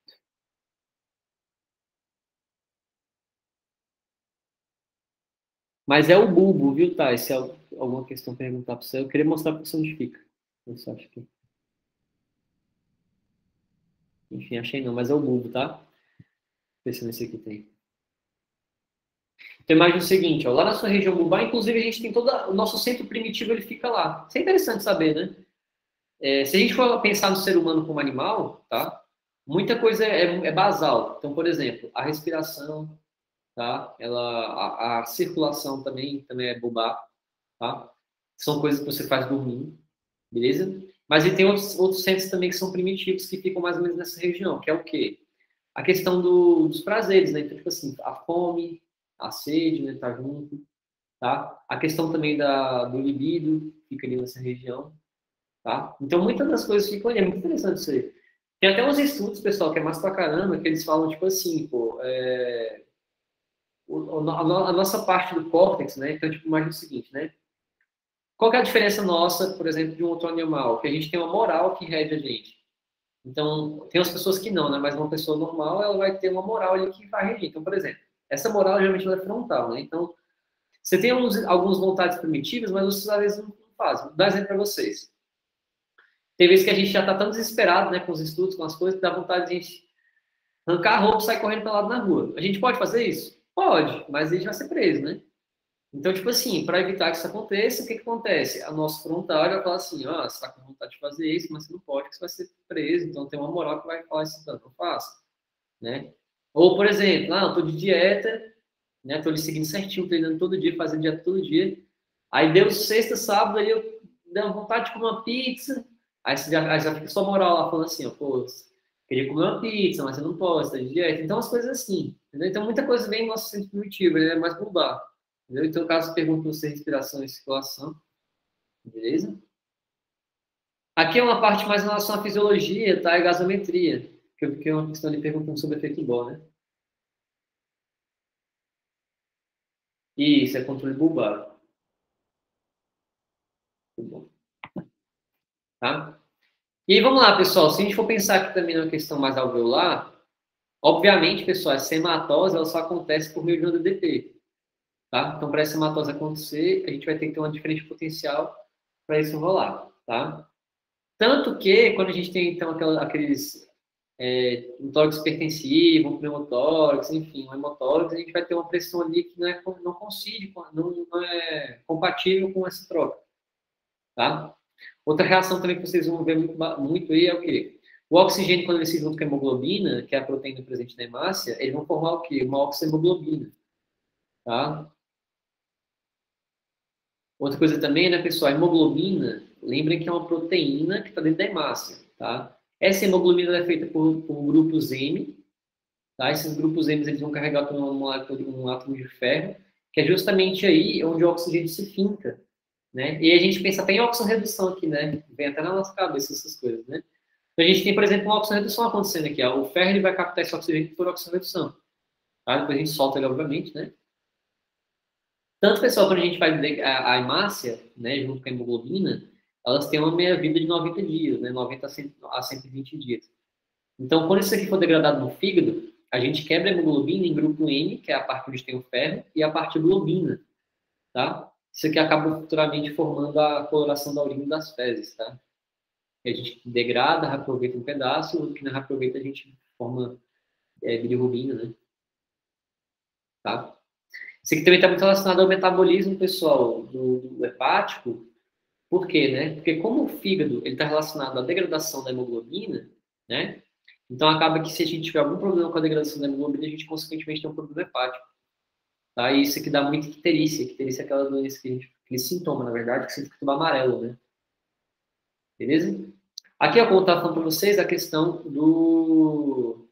Mas é o bulbo, viu, Thay? Se alguma questão perguntar para você, eu queria mostrar para você onde fica. Você acha que... Enfim, achei não, mas é o bulbo, tá? Pensando nesse aqui tem. Então, imagina o seguinte, ó, lá na sua região bulbar, inclusive a gente tem todo o nosso centro primitivo, ele fica lá. Isso é interessante saber, né? É, se a gente for pensar no ser humano como animal, tá? Muita coisa é, é basal. Então, por exemplo, a respiração, tá? Ela, a, a circulação também, também é bulbar, tá? São coisas que você faz dormindo, beleza? Mas e tem outros, outros centros também que são primitivos, que ficam mais ou menos nessa região, que é o quê? A questão do, dos prazeres, né? Então, tipo assim, a fome, a sede, né? Tá junto, tá? A questão também da, do libido, fica ali nessa região, tá? Então, muitas das coisas ficam ali. É muito interessante isso aí. Tem até uns estudos, pessoal, que é mais pra caramba, que eles falam, tipo assim, pô, é... o, a, a nossa parte do córtex, né? Então, tipo, imagina o seguinte, né? Qual que é a diferença nossa, por exemplo, de um outro animal? Que a gente tem uma moral que rege a gente, Então, tem as pessoas que não, né? Mas uma pessoa normal, ela vai ter uma moral ali que vai regir. Então, por exemplo, essa moral geralmente ela é frontal, né? Então, você tem alguns, algumas vontades primitivas, mas você às vezes não faz. Vou dar exemplo para vocês. Tem vezes que a gente já está tão desesperado, né, com os estudos, com as coisas, que dá vontade de a gente arrancar a roupa e sair correndo pelado na rua. A gente pode fazer isso? Pode, mas a gente vai ser preso, né? Então, tipo assim, para evitar que isso aconteça, o que, que acontece? A nossa frontal vai falar assim, ó, oh, você está com vontade de fazer isso, mas você não pode, que você vai ser preso. Então, tem uma moral que vai falar isso, então, não faça, né? Ou, por exemplo, ah, eu tô de dieta, né? Tô ali seguindo certinho, treinando todo dia, fazendo dieta todo dia. Aí deu sexta, sábado, aí eu deu vontade de comer uma pizza. Aí você já, aí já fica sua moral lá falando assim, ó, pô, queria comer uma pizza, mas você não pode, tá de dieta. Então, as coisas assim, entendeu? Então, muita coisa vem no nosso centro primitivo, ele é mais vulgar. Entendeu? Então, caso pergunte para você respiração e circulação, beleza? Aqui é uma parte mais em relação à fisiologia, tá? E gasometria, que eu fiquei uma questão ali perguntando sobre efeito Bohr, né? Isso, é controle bulbar. Muito bom. Tá? E aí, vamos lá, pessoal. Se a gente for pensar aqui também numa questão mais alveolar, obviamente, pessoal, essa hematose ela só acontece por meio de um D D T. Tá? Então, para essa hematose acontecer, a gente vai ter que ter uma diferente potencial para isso rolar. Tá? Tanto que, quando a gente tem, então, aquela, aqueles é, um tórax hipertensivo, um pneumotórax, enfim, um hemotórax, a gente vai ter uma pressão ali que não, é, não coincide, não, não é compatível com essa troca. Tá? Outra reação também que vocês vão ver muito, muito aí é o quê? O oxigênio, quando ele se junta com a hemoglobina, que é a proteína presente na hemácia, eles vão formar o quê? Uma oxemoglobina. Tá? Outra coisa também, né, pessoal? A hemoglobina, lembrem que é uma proteína que está dentro da hemácia. Tá? Essa hemoglobina é feita por, por grupos M. Tá? Esses grupos M eles vão carregar um, um átomo de ferro, que é justamente aí onde o oxigênio se finca. Né? E a gente pensa até em oxorredução aqui, né? Vem até na nossa cabeça essas coisas, né? Então, a gente tem, por exemplo, uma oxorredução acontecendo aqui. Ó. O ferro ele vai captar esse oxigênio por oxorredução. Tá? Depois a gente solta ele, obviamente, né? Tanto, pessoal, quando a gente vai a, a hemácia, né, junto com a hemoglobina, elas têm uma meia-vida de noventa dias, né? noventa a cento e vinte dias. Então, quando isso aqui for degradado no fígado, a gente quebra a hemoglobina em grupo N, que é a parte onde tem o ferro, e a parte globina, tá? Isso aqui acaba futuramente formando a coloração da urina e das fezes, tá? A gente degrada, reaproveita um pedaço, o que não reaproveita a gente forma é, bilirrubina, né? Tá? Isso aqui também está muito relacionado ao metabolismo, pessoal, do, do hepático. Por quê, né? Porque como o fígado ele está relacionado à degradação da hemoglobina, né? Então acaba que se a gente tiver algum problema com a degradação da hemoglobina, a gente consequentemente tem um problema hepático. Tá? E isso aqui dá muita icterícia. Icterícia é aquela doença que a gente, aquele sintoma, na verdade, que você fica tudo amarelo, né? Beleza? Aqui, eu vou estar falando para vocês a questão do...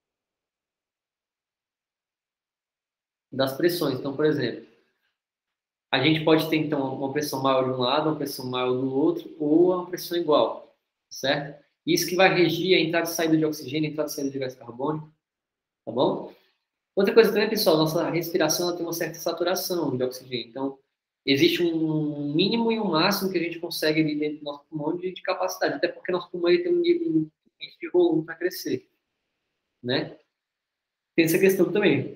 das pressões. Então, por exemplo, a gente pode ter, então, uma pressão maior de um lado, uma pressão maior do outro, ou uma pressão igual, certo? Isso que vai regir a entrada e saída de oxigênio, a entrada e saída de gás carbônico, tá bom? Outra coisa também, pessoal, nossa respiração ela tem uma certa saturação de oxigênio. Então, existe um mínimo e um máximo que a gente consegue ali dentro do nosso pulmão de, de capacidade, até porque nosso pulmão ele tem um nível de volume para crescer, né? Tem essa questão também.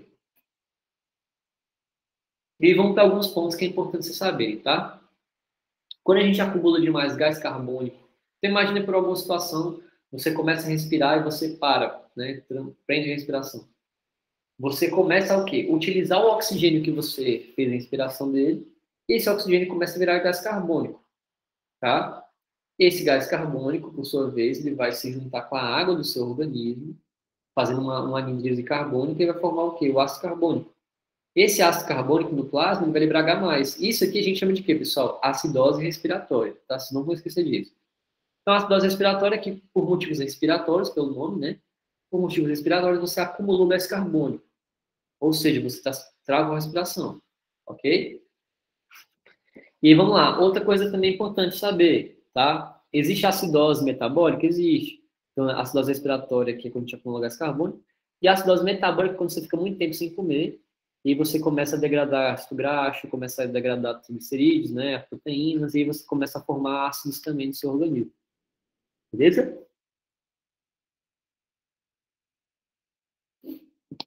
E vamos para alguns pontos que é importante você saber, tá? Quando a gente acumula demais gás carbônico, você imagina por alguma situação, você começa a respirar e você para, né? Prende a respiração. Você começa a o quê? Utilizar o oxigênio que você fez a inspiração dele, e esse oxigênio começa a virar gás carbônico, tá? Esse gás carbônico, por sua vez, ele vai se juntar com a água do seu organismo, fazendo uma, uma anidride carbônica e vai formar o quê? O ácido carbônico. Esse ácido carbônico no plasma ele vai lhe embriagar mais. Isso aqui a gente chama de quê, pessoal? Acidose respiratória, tá? Vocês não vão esquecer disso. Então, a acidose respiratória é que, por motivos respiratórios, pelo nome, né? Por motivos respiratórios, você acumulou gás carbônico. Ou seja, você tá, trava a respiração, ok? E vamos lá, outra coisa também importante saber, tá? Existe acidose metabólica? Existe. Então, a acidose respiratória, que é quando a gente acumula gás carbônico, e a acidose metabólica, quando você fica muito tempo sem comer, e você começa a degradar ácido graxo, começa a degradar triglicerídeos, né, proteínas, e aí você começa a formar ácidos também no seu organismo. Beleza?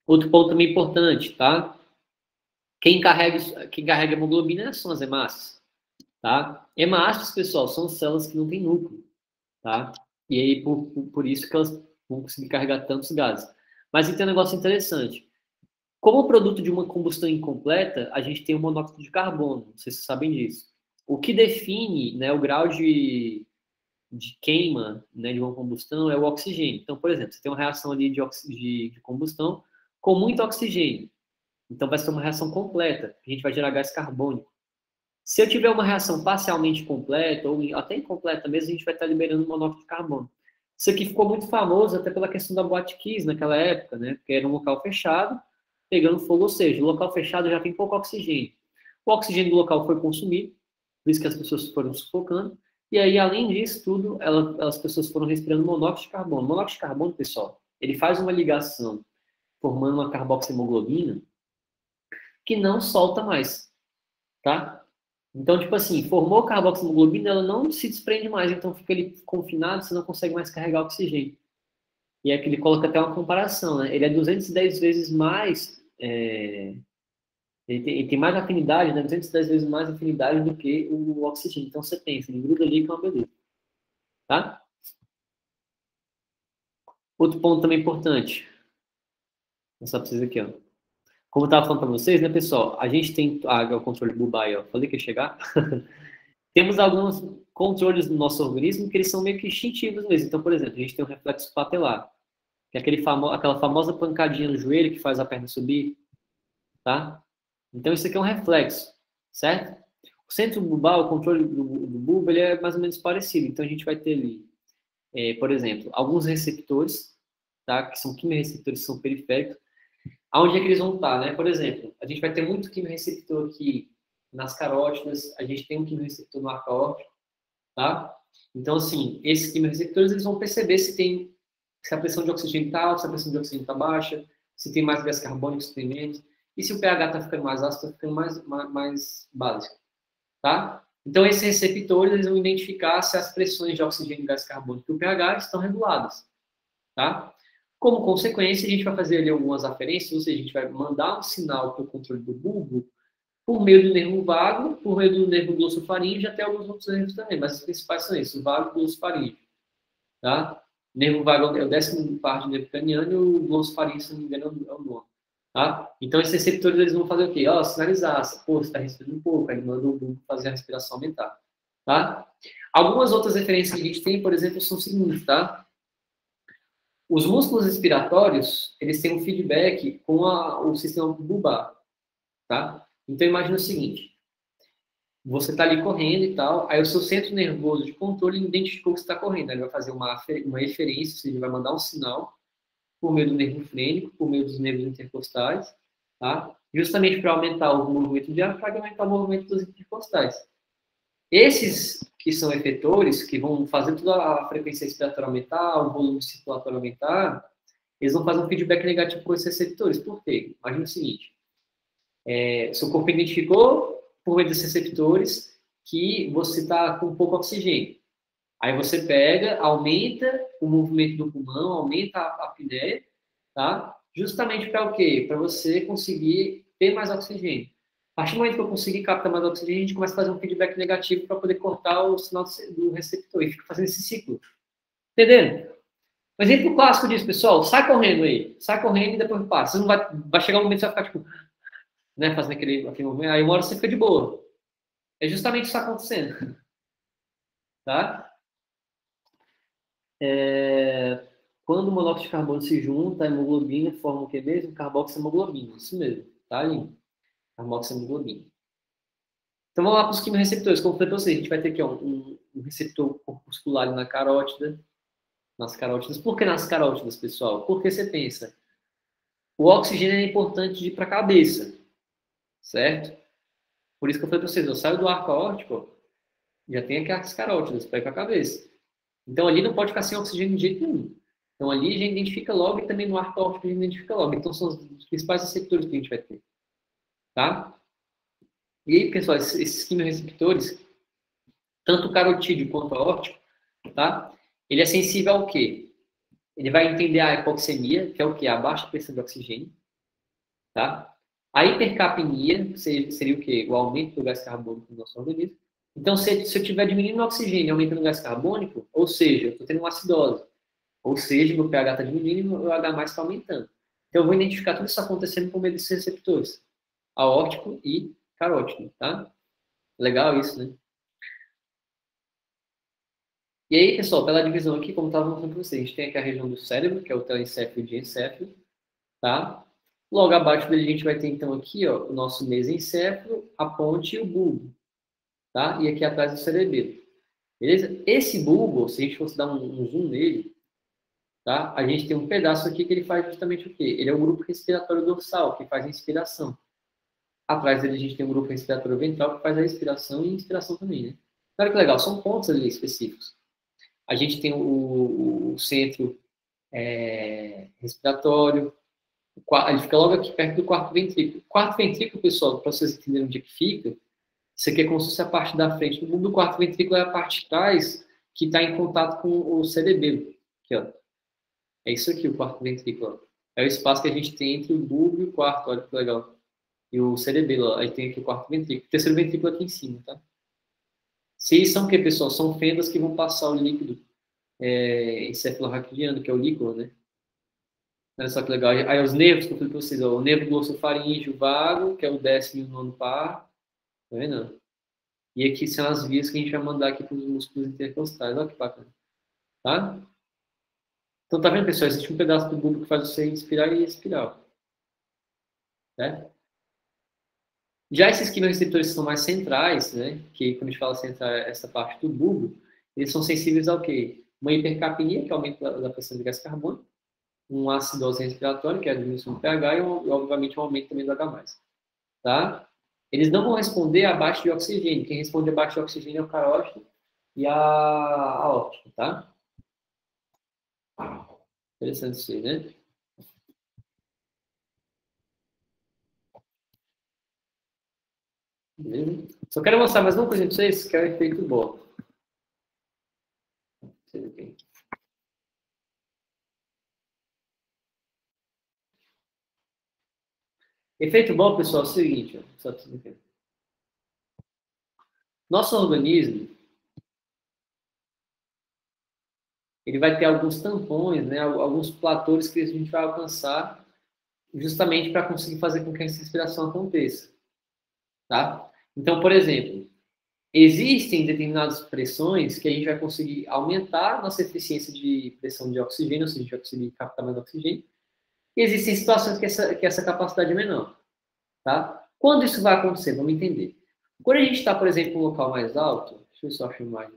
Outro ponto também importante, tá? Quem carrega, quem carrega hemoglobina são as hemácias, tá? Hemácias, pessoal, são células que não têm núcleo, tá? E aí, por, por, por isso que elas vão conseguir carregar tantos gases. Mas aqui tem um negócio interessante. Como produto de uma combustão incompleta, a gente tem o monóxido de carbono, não sei se vocês sabem disso. O que define, né, o grau de, de queima, né, de uma combustão é o oxigênio. Então, por exemplo, você tem uma reação ali de, de, de combustão com muito oxigênio. Então, vai ser uma reação completa. A gente vai gerar gás carbônico. Se eu tiver uma reação parcialmente completa, ou até incompleta mesmo, a gente vai estar liberando monóxido de carbono. Isso aqui ficou muito famoso até pela questão da Boate Kiss naquela época, né? Porque era um local fechado, pegando fogo, ou seja, o local fechado já tem pouco oxigênio. O oxigênio do local foi consumido, por isso que as pessoas foram sufocando. E aí, além disso tudo, ela, as pessoas foram respirando monóxido de carbono. O monóxido de carbono, pessoal, ele faz uma ligação formando uma carboxiemoglobina que não solta mais, tá? Então, tipo assim, formou carboxiemoglobina, ela não se desprende mais, então fica ali confinado, você não consegue mais carregar oxigênio. E aqui ele coloca até uma comparação, né? Ele é duzentas e dez vezes mais, é... ele, tem, ele tem mais afinidade, né? duzentas e dez vezes mais afinidade do que o oxigênio. Então você pensa, ele gruda ali com uma beleza, tá? Outro ponto também importante, vou mostrar para vocês aqui, ó. Como eu estava falando para vocês, né, pessoal? A gente tem ah, o controle do Bubai, ó. Falei que ia chegar. Temos alguns controles no nosso organismo que eles são meio que instintivos mesmo. Então, por exemplo, a gente tem o reflexo patelar, que é aquele famo aquela famosa pancadinha no joelho que faz a perna subir, tá? Então, isso aqui é um reflexo, certo? O centro bulbar, o controle do, do bulbo, ele é mais ou menos parecido. Então, a gente vai ter ali, é, por exemplo, alguns receptores, tá? Que são quimiorreceptores que são periféricos. Aonde é que eles vão estar, né? Por exemplo, a gente vai ter muito quimiorreceptor aqui nas carótidas, a gente tem um quimiorreceptor no arco aórtico, tá? Então, assim, esses quimiorreceptores, eles vão perceber se tem, se a pressão de oxigênio está alta, se a pressão de oxigênio está baixa, se tem mais gás carbônico, se tem menos, e se o pH está ficando mais ácido, está ficando mais, mais, mais básico, tá? Então, esses receptores, eles vão identificar se as pressões de oxigênio, gás carbônico e o pH estão reguladas, tá? Como consequência, a gente vai fazer ali algumas aferências, ou seja, a gente vai mandar um sinal para o controle do bulbo por meio do nervo vago, por meio do nervo glossofaríngeo e até alguns outros nervos também, mas os principais são esses, o vago e o glossofaríngeo, tá? O nervo vago é o décimo par do nervo craniano e o glossofaríngeo, se não me engano, é o nono, tá? Então, esses receptores, eles vão fazer o quê? Ó, sinalizar, pô, você está respirando um pouco, aí manda o bulbo fazer a respiração aumentar, tá? Algumas outras referências que a gente tem, por exemplo, são o seguinte, tá? Os músculos respiratórios, eles têm um feedback com a, o sistema bulbar, tá? Então, imagina o seguinte, você está ali correndo e tal, aí o seu centro nervoso de controle identificou que você está correndo, ele vai fazer uma, uma eferência, ou seja, ele vai mandar um sinal por meio do nervo frênico, por meio dos nervos intercostais, tá? Justamente para aumentar o movimento do diafragma e aumentar o movimento dos intercostais. Esses que são efetores, que vão fazer toda a frequência respiratória aumentar, o volume circulatório aumentar, eles vão fazer um feedback negativo com esses receptores. Por quê? Imagina o seguinte, é, seu corpo identificou, por meio desses receptores, que você está com pouco oxigênio. Aí você pega, aumenta o movimento do pulmão, aumenta a apneia, tá? Justamente para o quê? Para você conseguir ter mais oxigênio. A partir do momento que eu conseguir captar mais oxigênio, a gente começa a fazer um feedback negativo para poder cortar o sinal do receptor e fica fazendo esse ciclo. Entendendo? Um exemplo clássico disso, pessoal, sai correndo aí. Sai correndo e depois para. Você não vai, vai chegar um momento que você vai ficar, tipo, né, fazendo aquele, aquele movimento. Aí uma hora você fica de boa. É justamente isso que está acontecendo. Tá? É... Quando o monóxido de carbono se junta, a hemoglobina forma o que mesmo? Carboxiemoglobina. Isso mesmo. Tá ali. Carboxiemoglobina. Então vamos lá para os quimiorreceptores. Como eu falei para vocês, a gente vai ter aqui ó, um, um receptor corpuscular na carótida. Nas carótidas. Por que nas carótidas, pessoal? Porque você pensa, o oxigênio é importante de ir para a cabeça, certo? Por isso que eu falei para vocês, eu saio do arco aórtico, já tem aqui as carótidas para ir para a cabeça. Então ali não pode ficar sem oxigênio de jeito nenhum. Então ali a gente identifica logo e também no arco aórtico a gente identifica logo. Então são os principais receptores que a gente vai ter. Tá? E aí, pessoal, esses quimiorreceptores, tanto o carotídeo quanto o aórtico, tá? Ele é sensível ao quê? Ele vai entender a hipoxemia, que é o quê? A baixa pressão de oxigênio. tá? A hipercapnia seria, seria o quê? O aumento do gás carbônico no nosso organismo. Então, se, se eu estiver diminuindo o oxigênio e aumentando o gás carbônico, ou seja, eu estou tendo uma acidose, ou seja, meu pH está diminuindo e meu H mais está aumentando. Então, eu vou identificar tudo isso acontecendo por meio desses receptores, aórtico e carótido, tá? Legal isso, né? E aí, pessoal, pela divisão aqui, como estava mostrando para vocês, a gente tem aqui a região do cérebro, que é o telencéfalo e o diencéfalo, tá? Logo abaixo dele a gente vai ter, então, aqui, ó, o nosso mesencéfalo, a ponte e o bulbo, tá? E aqui atrás o cerebelo. Beleza? Esse bulbo, se a gente fosse dar um, um zoom nele, tá? A gente tem um pedaço aqui que ele faz justamente o quê? Ele é o grupo respiratório dorsal, que faz a inspiração. Atrás dele a gente tem um grupo respiratório ventral, que faz a expiração e inspiração também, né? Olha que legal, são pontos ali específicos. A gente tem o, o centro é, respiratório, ele fica logo aqui perto do quarto ventrículo. O quarto ventrículo, pessoal, para vocês entenderem onde é que fica, isso aqui é como se fosse a parte da frente. No mundo do quarto ventrículo é a parte de trás que está em contato com o cerebelo. Aqui, ó. É isso aqui, o quarto ventrículo. Ó. É o espaço que a gente tem entre o bulbo e o quarto, olha que legal. E o cerebelo, ó. Aí tem aqui o quarto ventrículo. O terceiro ventrículo aqui em cima, tá? Se são o que, pessoal? São fendas que vão passar o líquido é, encefalorraquidiano, que é o líquor, né? Olha só que legal. Aí os nervos que eu falei para vocês, ó, o nervo glossofaríngeo vago, que é o décimo e o nono par, tá vendo? E aqui são as vias que a gente vai mandar aqui para os músculos intercostais. Olha que bacana. Tá? Então, tá vendo, pessoal? Existe um pedaço do bulbo que faz você inspirar e expirar. Né? Já esses quimioreceptores que são mais centrais, né? Que quando a gente fala central, essa parte do bulbo, eles são sensíveis ao quê? Uma hipercapnia, que aumenta a pressão de gás carbônico, uma acidose respiratória, que é a diminuição do pH, e, obviamente, um aumento também do H mais. Tá? Eles não vão responder abaixo de oxigênio. Quem responde abaixo de oxigênio é o carótido e a, a óptica, tá? Interessante isso aí, né? Beleza? Só quero mostrar mais uma coisa para vocês, que é o efeito Bohr. Efeito Bohr, pessoal, é o seguinte, ó, só pra nosso organismo, ele vai ter alguns tampões, né, alguns platôs que a gente vai alcançar justamente para conseguir fazer com que essa respiração aconteça, tá? Então, por exemplo, existem determinadas pressões que a gente vai conseguir aumentar a nossa eficiência de pressão de oxigênio, ou seja, a gente vai conseguir captar mais oxigênio, e existem situações que essa, que essa capacidade é menor, tá? Quando isso vai acontecer? Vamos entender. Quando a gente está, por exemplo, em um local mais alto, deixa eu só achar a imagem.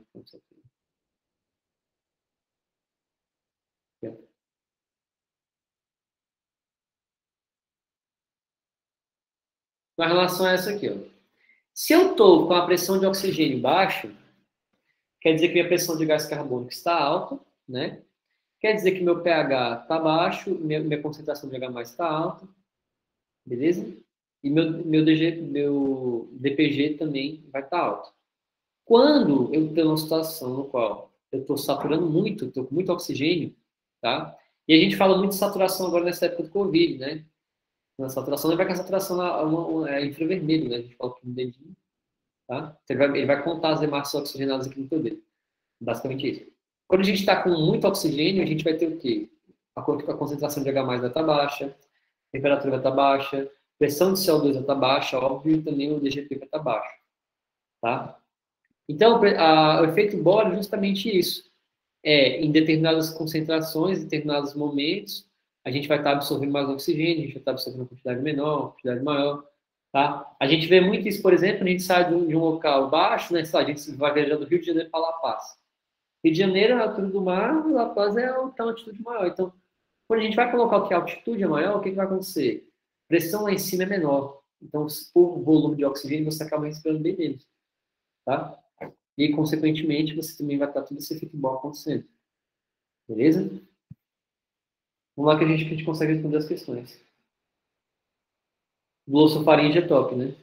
Com relação a essa aqui, ó. Se eu estou com a pressão de oxigênio baixa, quer dizer que minha pressão de gás carbônico está alta, né? Quer dizer que meu pH está baixo, minha, minha concentração de H mais está alta, beleza? E meu, meu, D G, meu D P G também vai estar alto. Quando eu tenho uma situação no qual eu estou saturando muito, estou com muito oxigênio, tá? E a gente fala muito de saturação agora nessa época do Covid, né? Na saturação, lembra que a saturação é infravermelho, né? A gente fala aqui no dedinho, tá? Ele vai, ele vai contar as hemácias oxigenadas aqui no teu dedo. Basicamente isso. Quando a gente está com muito oxigênio, a gente vai ter o quê? A, a concentração de H mais vai estar baixa, a temperatura vai estar baixa, pressão de C O dois vai estar baixa, óbvio, e também o D G P vai estar baixo, tá? Então, a, o efeito Bohr é justamente isso. É, em determinadas concentrações, em determinados momentos, a gente vai estar absorvendo mais oxigênio, a gente vai estar absorvendo uma quantidade menor, uma quantidade maior, tá? A gente vê muito isso, por exemplo, a gente sai de um, de um local baixo, né? A gente vai viajar do Rio de Janeiro para La Paz. Rio de Janeiro é a altura do mar, La Paz é a altitude maior. Então, quando a gente vai colocar o que a altitude é maior, o que, que vai acontecer? A pressão lá em cima é menor. Então, por volume de oxigênio, você acaba respirando bem menos, tá? E, consequentemente, você também vai estar tudo esse efeito Bohr acontecendo. Beleza? Vamos lá que a gente, que a gente consegue responder as questões. Glossofaringe é top, né?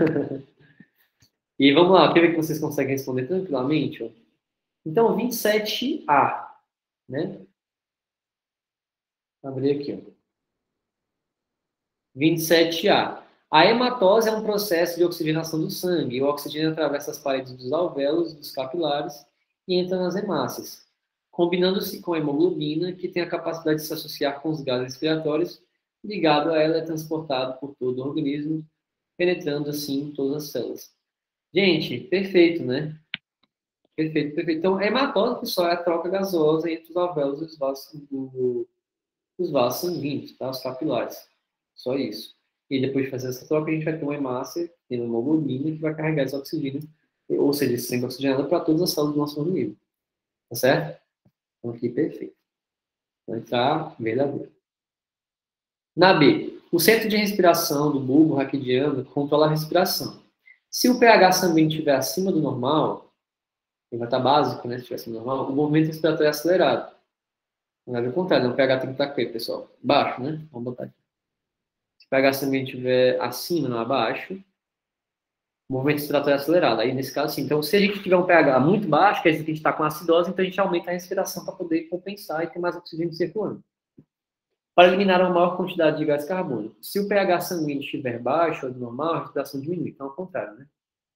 E vamos lá, quer ver que vocês conseguem responder tranquilamente? Ó? Então, vinte e sete A, né? Abrir aqui, ó. vinte e sete A. A hematose é um processo de oxigenação do sangue. O oxigênio atravessa as paredes dos alvéolos, dos capilares e entra nas hemácias, combinando-se com a hemoglobina, que tem a capacidade de se associar com os gases respiratórios. Ligado a ela, é transportado por todo o organismo, penetrando assim todas as células. Gente, perfeito, né? Perfeito, perfeito. Então, a hematose, pessoal, é a troca gasosa entre os alvéolos e os vasos, do, os vasos sanguíneos, tá? Os capilares. Só isso. E depois de fazer essa troca, a gente vai ter uma hemácia, tem uma hemoglobina que vai carregar esse oxigênio, ou seja, esse sangue oxigenado para todas as células do nosso organismo. Tá certo? Então, aqui, perfeito. Vai entrar verdadeiro. Na B, o centro de respiração do bulbo raquidiano controla a respiração. Se o pH sanguíneo estiver acima do normal, ele vai estar básico, né? Se estiver acima do normal, o movimento respiratório é acelerado. Não é o contrário, o pH tem que estar aqui, pessoal. Baixo, né? Vamos botar aqui. Se o pH sanguíneo estiver acima, não abaixo, o movimento respiratório é acelerado. Aí, nesse caso, sim. Então, se a gente tiver um pH muito baixo, quer dizer que a gente está com acidose, então a gente aumenta a respiração para poder compensar e ter mais oxigênio circulando. Para eliminar uma maior quantidade de gás carbônico. Se o pH sanguíneo estiver baixo ou normal, a respiração diminui. Então, ao contrário, né?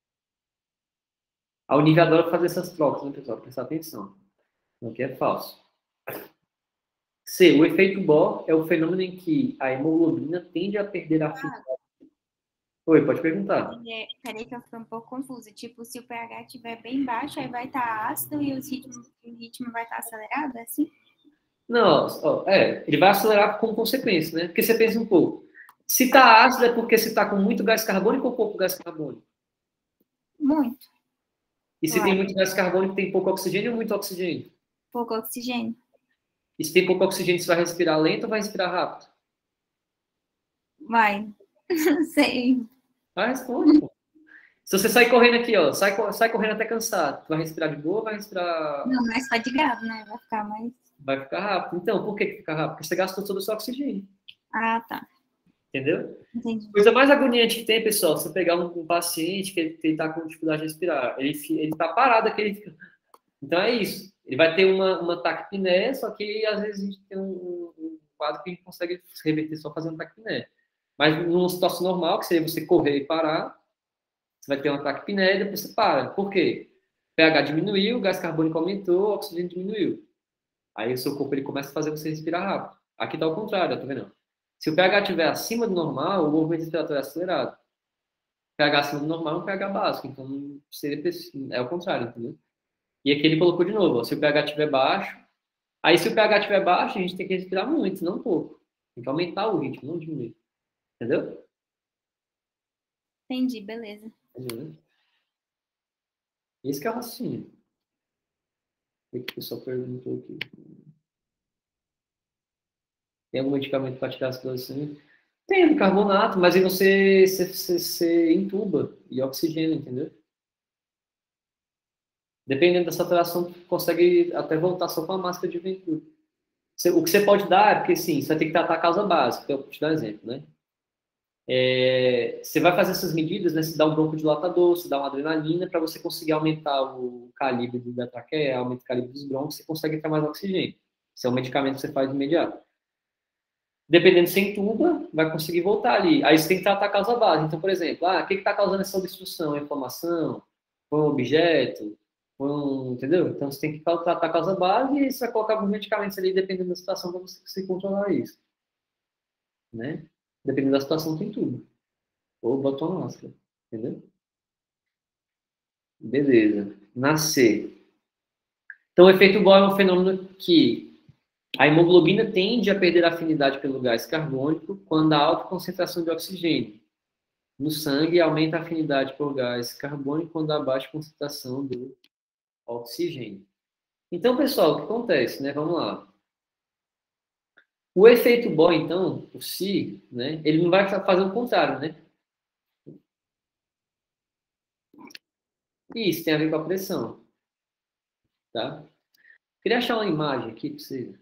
A Unívia adora fazer essas trocas, né, pessoal? Prestar atenção. O que é falso. C. O efeito Bohr é o fenômeno em que a hemoglobina tende a perder a afinidade. Oi, pode perguntar. É, peraí que eu fiquei um pouco confusa. Tipo, se o pH estiver bem baixo, aí vai estar ácido e os ritmos, o ritmo vai estar acelerado, é assim? Não, ó, é, ele vai acelerar como consequência, né? Porque você pensa um pouco. Se está ácido é porque você está com muito gás carbônico ou pouco gás carbônico? Muito. E se tem Claro. muito gás carbônico, tem pouco oxigênio ou muito oxigênio? Pouco oxigênio. E se tem pouco oxigênio, você vai respirar lento ou vai respirar rápido? Vai. Não sei. Ah, responde, pô. Se você sair correndo aqui, ó, sai, sai correndo até cansado, tu vai respirar de boa ou vai respirar... Não, mais fadigado, né? Vai ficar mais. Vai ficar rápido. Então, por que que fica rápido? Porque você gastou todo o seu oxigênio, Ah, tá. entendeu? Entendi. Coisa mais agoniante que tem, pessoal, você pegar um, um paciente que ele está com dificuldade de respirar, ele está parado aqui, ele fica... Então é isso. Ele vai ter uma, uma taquipneia, só que às vezes a gente tem um, um quadro que a gente consegue se reverter só fazendo taquipneia. Mas numa situação normal, que seria você correr e parar, você vai ter uma taquipneia e depois você para. Por quê? O pH diminuiu, o gás carbônico aumentou, o oxigênio diminuiu. Aí o seu corpo ele começa a fazer você respirar rápido. Aqui está o contrário, tá vendo? Se o pH estiver acima do normal, o movimento respiratório é acelerado. O pH acima do normal é um pH básico, então seria, é o contrário, entendeu? E aqui ele colocou de novo, ó, se o pH estiver baixo, aí se o pH estiver baixo, a gente tem que respirar muito, não pouco. Tem que aumentar o ritmo, não diminuir. Entendeu? Entendi, beleza. Entendeu? Esse que é o raciocínio. O que o pessoal perguntou aqui. Tem algum medicamento para tirar a acidose? Tem bicarbonato, mas aí você, você, você, você entuba e oxigênio, entendeu? Dependendo da saturação, tu consegue até voltar só com a máscara de Venturi. O que você pode dar é porque, sim, você vai ter que tratar a causa básica. Então, eu vou te dar um exemplo, né? É, você vai fazer essas medidas, né? Você dá um broncodilatador, você dá uma adrenalina para você conseguir aumentar o calibre da traqueia, aumenta o calibre dos brônquios, você consegue entrar mais oxigênio. Esse é um medicamento que você faz de imediato. Dependendo se você entuba, vai conseguir voltar ali. Aí você tem que tratar a causa base. Então, por exemplo, ah, o que está causando essa obstrução? A inflamação? Foi um objeto? Foi um... Entendeu? Então você tem que tratar a causa base e você vai colocar alguns medicamentos ali, dependendo da situação, para você conseguir controlar isso. Né? Dependendo da situação, tem tudo. Ou bota uma máscara. Entendeu? Beleza. Nascer. Então, o efeito Bohr é um fenômeno que a hemoglobina tende a perder a afinidade pelo gás carbônico quando há alta concentração de oxigênio no sangue, aumenta a afinidade por gás carbônico quando há baixa concentração do oxigênio. Então, pessoal, o que acontece, né? Vamos lá. O efeito Bohr, então, por si, né? Ele não vai fazer o contrário, né? Isso tem a ver com a pressão, tá? Queria achar uma imagem aqui para você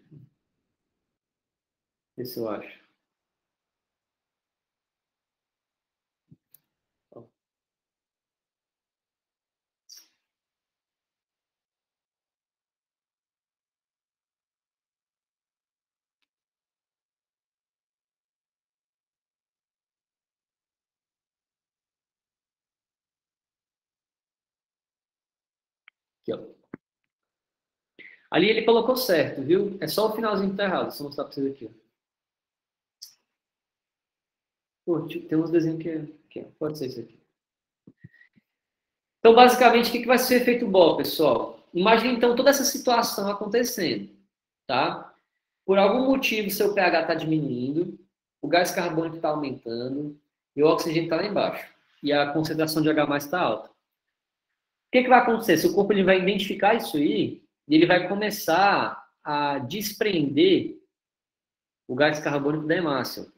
ver se eu acho. Aqui, ó. Ali ele colocou certo, viu? É só o finalzinho que tá errado. Deixa eu mostrar para vocês aqui, ó. Pô, tem uns desenhos que, que pode ser isso aqui. Então, basicamente, o que, que vai ser o efeito Bohr, pessoal? Imagine, então, toda essa situação acontecendo, tá? Por algum motivo, seu pH está diminuindo, o gás carbônico está aumentando e o oxigênio está lá embaixo. E a concentração de H+ está alta. O que, que vai acontecer? Seu corpo ele vai identificar isso aí e ele vai começar a desprender o gás carbônico da hemácia.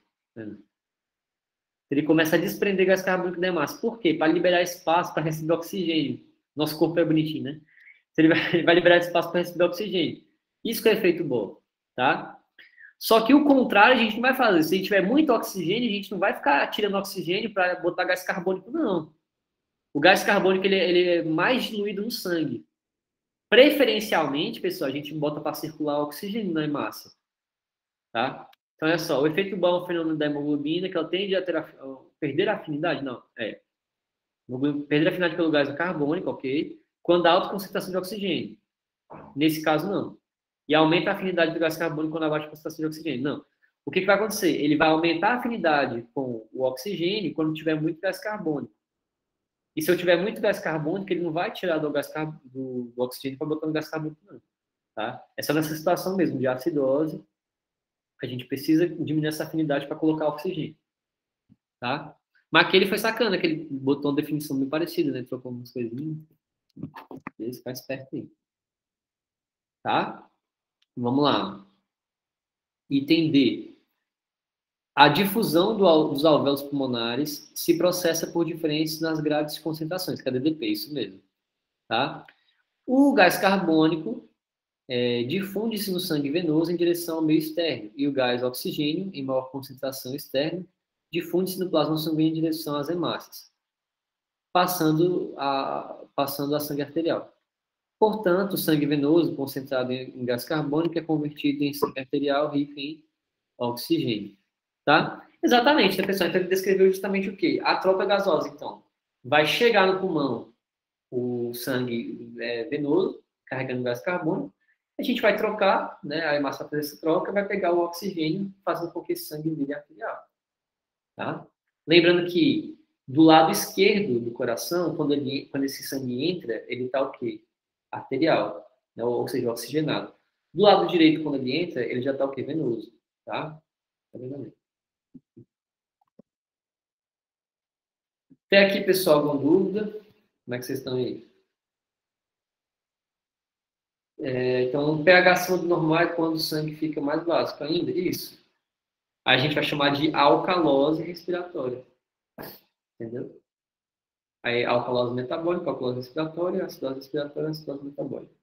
Ele começa a desprender gás carbônico da hemácia. Por quê? Para liberar espaço para receber oxigênio. Nosso corpo é bonitinho, né? Ele vai, ele vai liberar espaço para receber oxigênio. Isso que é efeito Bohr, tá? Só que o contrário a gente não vai fazer. Se a gente tiver muito oxigênio, a gente não vai ficar tirando oxigênio para botar gás carbônico, não. O gás carbônico ele, ele é mais diluído no sangue. Preferencialmente, pessoal, a gente bota para circular oxigênio na hemácia, tá? Então, olha só, o efeito Bohr é um fenômeno da hemoglobina que ela tende a, ter a perder a afinidade, não, é. Perder a afinidade pelo gás carbônico, ok? Quando há alta concentração de oxigênio. Nesse caso, não. E aumenta a afinidade do gás carbônico quando há baixa concentração de oxigênio. Não. O que, que vai acontecer? Ele vai aumentar a afinidade com o oxigênio quando tiver muito gás carbônico. E se eu tiver muito gás carbônico, ele não vai tirar do, gás car... do, do oxigênio para botar no gás carbônico, não. Tá? É só nessa situação mesmo de acidose que a gente precisa diminuir essa afinidade para colocar oxigênio. Tá? Mas aquele foi sacana, que ele botou uma definição meio parecida, né? Trocou umas coisinhas. Esse fica esperto aí. Tá? Vamos lá. Item D. A difusão do, dos alvéolos pulmonares se processa por diferenças nas grades de concentrações, que é D D P, isso mesmo. Tá? O gás carbônico é, difunde-se no sangue venoso em direção ao meio externo, e o gás oxigênio, em maior concentração externa, difunde-se no plasma sanguíneo em direção às hemácias, passando a, passando a sangue arterial. Portanto, o sangue venoso concentrado em, em gás carbônico é convertido em sangue arterial rico em oxigênio. Tá? Exatamente, né, pessoal? Então, ele descreveu justamente o quê? A troca gasosa, então. Vai chegar no pulmão o sangue é, venoso, carregando gás carbônico, a gente vai trocar, né, a hemácia vai fazer essa troca, vai pegar o oxigênio, fazendo com que esse sangue vire arterial. Tá? Lembrando que do lado esquerdo do coração, quando, ele, quando esse sangue entra, ele está o quê? Arterial, né? Ou seja, oxigenado. Do lado direito, quando ele entra, ele já está o quê? Venoso. Tá? Tá vendo ali? Até aqui, pessoal, alguma dúvida? Como é que vocês estão aí? É, então, o pH acima do normal é quando o sangue fica mais básico ainda? Isso. A gente vai chamar de alcalose respiratória. Entendeu? Aí, alcalose metabólica, alcalose respiratória, acidose respiratória, acidose metabólica.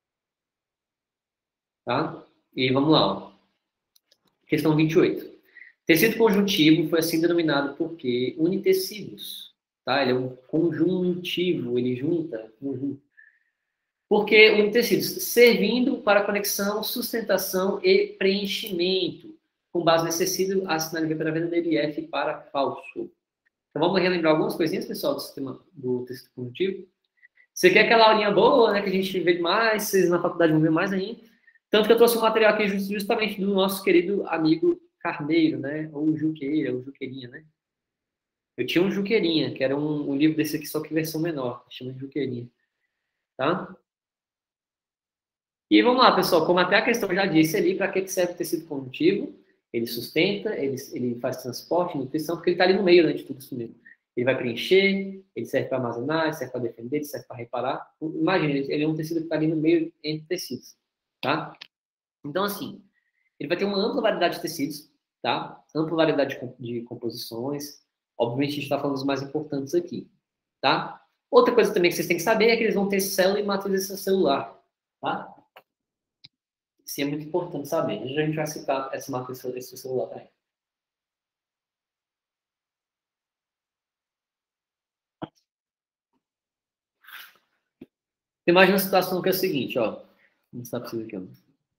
Tá? E vamos lá. Ó. Questão vinte e oito. Tecido conjuntivo foi assim denominado porque une tecidos. Tá? Ele é um conjuntivo, ele junta. Conjunto. Porque une tecidos, servindo para conexão, sustentação e preenchimento. Com base nesse tecido, a sinalização para verdadeiro e F para falso. Então, vamos relembrar algumas coisinhas, pessoal, do sistema do tecido conjuntivo. Você quer aquela aulinha boa, né, que a gente vê mais, vocês na faculdade vão ver mais ainda. Tanto que eu trouxe um material aqui justamente do nosso querido amigo Carneiro, né, ou Juqueira, ou Juqueirinha, né. Eu tinha um Juqueirinha, que era um, um livro desse aqui, só que versão menor, chama de Juqueirinha. Tá? E vamos lá, pessoal, como até a questão já disse ali, para que serve o tecido conjuntivo? Ele sustenta, ele, ele faz transporte, nutrição, porque ele está ali no meio, né, de tudo isso mesmo. Ele vai preencher, ele serve para armazenar, ele serve para defender, ele serve para reparar. Imagina, ele é um tecido que está ali no meio entre tecidos, tá? Então, assim, ele vai ter uma ampla variedade de tecidos, tá? Ampla variedade de composições. Obviamente, a gente está falando dos mais importantes aqui, tá? Outra coisa também que vocês têm que saber é que eles vão ter célula e matriz extracelular, tá? Isso é muito importante saber. A gente vai citar essa matriz extracelular também. Imagina uma situação que é o seguinte, ó. Vou mostrar para vocês aqui, ó.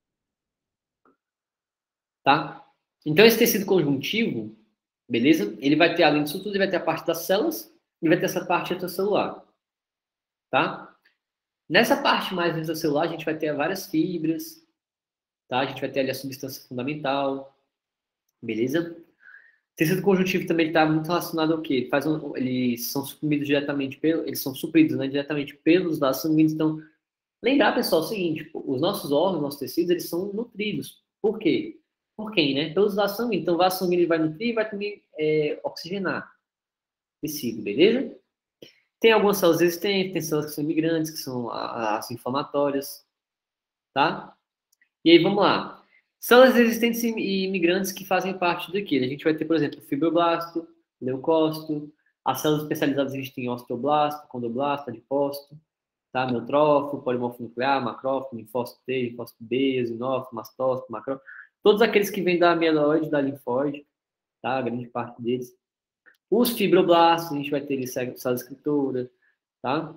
Tá? Então, esse tecido conjuntivo, beleza? Ele vai ter, além disso tudo, ele vai ter a parte das células e vai ter essa parte extracelular. Tá? Nessa parte mais extracelular, a gente vai ter várias fibras, tá? A gente vai ter ali a substância fundamental, beleza? O tecido conjuntivo também está muito relacionado ao quê? Faz um, eles são supridos diretamente pelo, eles são supridos, né, diretamente pelos vasos sanguíneos. Então, lembrar, pessoal, é o seguinte: os nossos órgãos, nossos tecidos, eles são nutridos. Por quê? Por quem, né? Pelos vasos sanguíneos. Então, o vaso sanguíneo vai nutrir e vai também é, oxigenar o tecido, beleza? Tem algumas células resistentes, tem células que são imigrantes, que são as inflamatórias, tá? E aí, vamos lá. Células resistentes e imigrantes que fazem parte daqui. A gente vai ter, por exemplo, fibroblasto, leucócito, as células especializadas existem em osteoblasto, condroblasto, adipócito, tá? Neutrófilo, polimorfo nuclear, macrófilo, linfócito T, linfócito B, eosinófilo, mastócito, macrófilo. Todos aqueles que vêm da mieloide, da linfóide, tá? A grande parte deles. Os fibroblastos, a gente vai ter célula escritora, tá?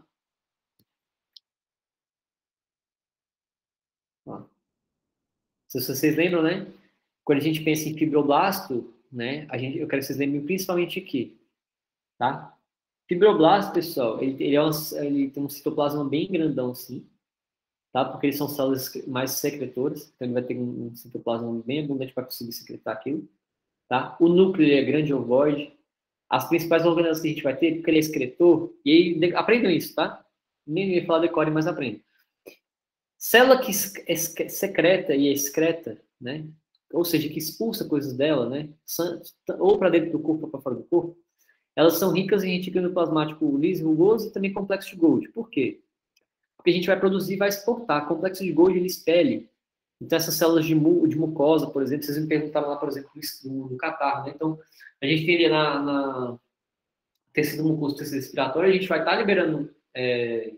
Ó. Se vocês lembram, né? Quando a gente pensa em fibroblasto, né? A gente, eu quero que vocês lembrem principalmente aqui, tá? Fibroblasto, pessoal, ele, ele, é um, ele tem um citoplasma bem grandão, assim, tá? Porque eles são células mais secretoras, então ele vai ter um, um citoplasma bem abundante para conseguir secretar aquilo, tá? O núcleo é grande ovoide. As principais organelas que a gente vai ter, porque ele é excretor, e aí aprendam isso, tá? Nem ia falar decore, mas aprendam. Célula que secreta e excreta, né? Ou seja, que expulsa coisas dela, né? Ou para dentro do corpo ou para fora do corpo, elas são ricas em retículo plasmático liso, rugoso e também complexo de Golgi. Por quê? Porque a gente vai produzir e vai exportar. Complexo de Golgi, ele expele. Então, essas células de, mu de mucosa, por exemplo, vocês me perguntaram lá, por exemplo, no, no catarro, né? Então, a gente teria na, na tecido mucoso, tecido respiratório, a gente vai estar tá liberando é,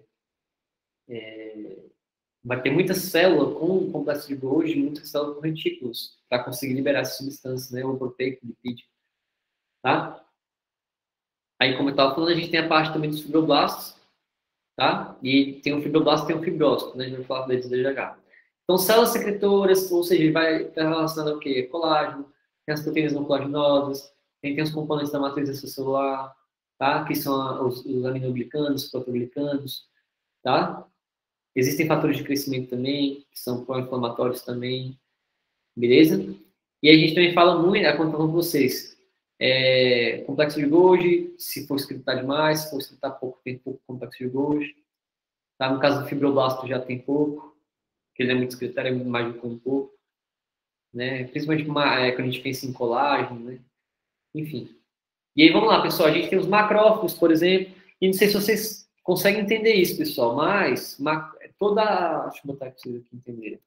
é, vai ter muita célula com complexo de Golgi, muitas células com retículos, para conseguir liberar essas substâncias, né? O proteico, lipídico, tá? Aí, como eu estava falando, a gente tem a parte também dos fibroblastos, tá? E tem o fibroblasto e tem o fibrócito, né? A gente vai falar deles desde já. Então, células secretoras, ou seja, vai estar relacionado ao quê? Colágeno, tem as proteínas não colaginosas, tem, tem os componentes da matriz extracelular, tá? Que são os, os aminoglicanos, os protoglicanos, tá? Existem fatores de crescimento também, que são pró-inflamatórios também, beleza? E a gente também fala muito, a conta com vocês, é, complexo de Golgi, se for excretar demais, se for excretar pouco, tem pouco complexo de Golgi. Tá? No caso do fibroblasto já tem pouco, que ele é muito excretário, é muito mais do que um pouco. Né? Principalmente é, quando a gente pensa em colágeno, né? Enfim. E aí, vamos lá, pessoal, a gente tem os macrófagos, por exemplo, e não sei se vocês conseguem entender isso, pessoal, mas toda... Deixa eu botar aqui para vocês aqui entenderem.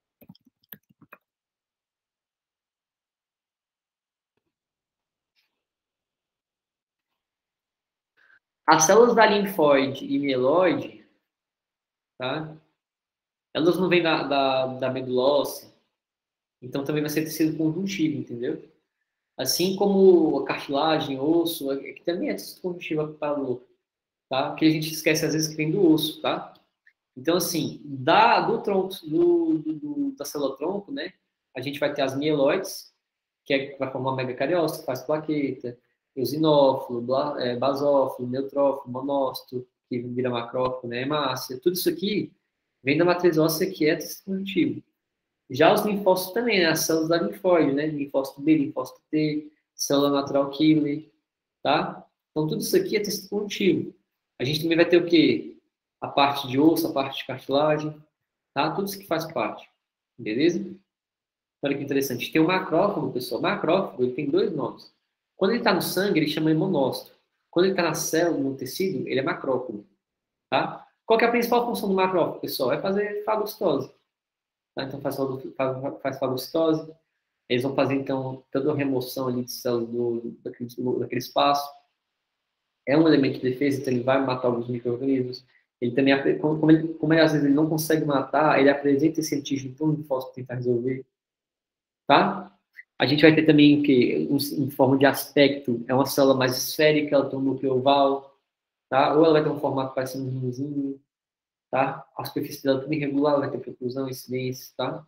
As células da linfóide e mieloide, tá? Elas não vêm da, da, da medula óssea, então também vai ser tecido conjuntivo, entendeu? Assim como a cartilagem, osso, que também é tecido conjuntivo para louco, tá? Que a gente esquece às vezes que vem do osso, tá? Então, assim, da, do tronco, do, do, do, da célula-tronco, né? A gente vai ter as mieloides, que é que vai formar megacariócito, que faz plaqueta, eosinófilo, é, basófilo, neutrófilo, monócito, que vira macrófilo, né? Hemácia. Tudo isso aqui vem da matriz óssea que é tecido conjuntivo. Já os linfócitos também, né? As células da linfóide, né? Linfócito B, linfócito T, célula natural killer, tá? Então, tudo isso aqui é tecido conjuntivo. A gente também vai ter o quê? A parte de osso, a parte de cartilagem, tá? Tudo isso que faz parte, beleza? Olha que interessante. Tem o macrófago, pessoal. O macrófago, ele tem dois nomes. Quando ele está no sangue, ele chama de monócito. Quando ele está na célula, no tecido, ele é macrófago, tá? Qual que é a principal função do macrófago, pessoal? É fazer fagocitose. Tá? Então, faz, faz, faz fagocitose. Eles vão fazer, então, toda a remoção ali de células do, daquele, daquele espaço. É um elemento de defesa, então ele vai matar alguns micro-organismos. Ele também, como ele, como ele às vezes ele não consegue matar, ele apresenta esse antígeno tão linfócito para tentar resolver, tá? A gente vai ter também que, em forma de aspecto, é uma célula mais esférica, ela tem um núcleo oval, tá? Ou ela vai ter um formato parecendo um rinzinho, tá? A superfície dela é tudo irregular, vai ter profusão, incidência, tá?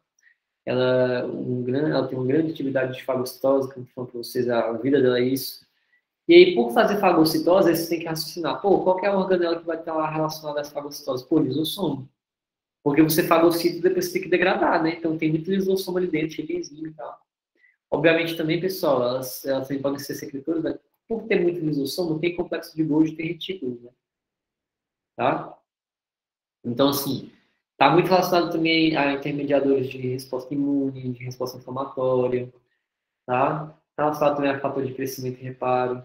Ela, um grande, ela tem uma grande atividade de fagocitose, como eu falei para vocês, a vida dela é isso. E aí, por fazer fagocitose, você tem que raciocinar, pô, qual que é a organela que vai estar lá relacionada a essa fagocitose? Pô, lisossomo. Porque você fagocita e depois você tem que degradar, né? Então tem muito lisossomo ali dentro, cheio de enzima e tal. Obviamente também, pessoal, elas, elas também podem ser secretoras, mas por ter muito lisossomo, tem complexo de Golgi, tem retículos, né? Tá? Então, assim, está muito relacionado também a intermediadores de resposta imune, de resposta inflamatória, tá? Está relacionado também a fator de crescimento e reparo.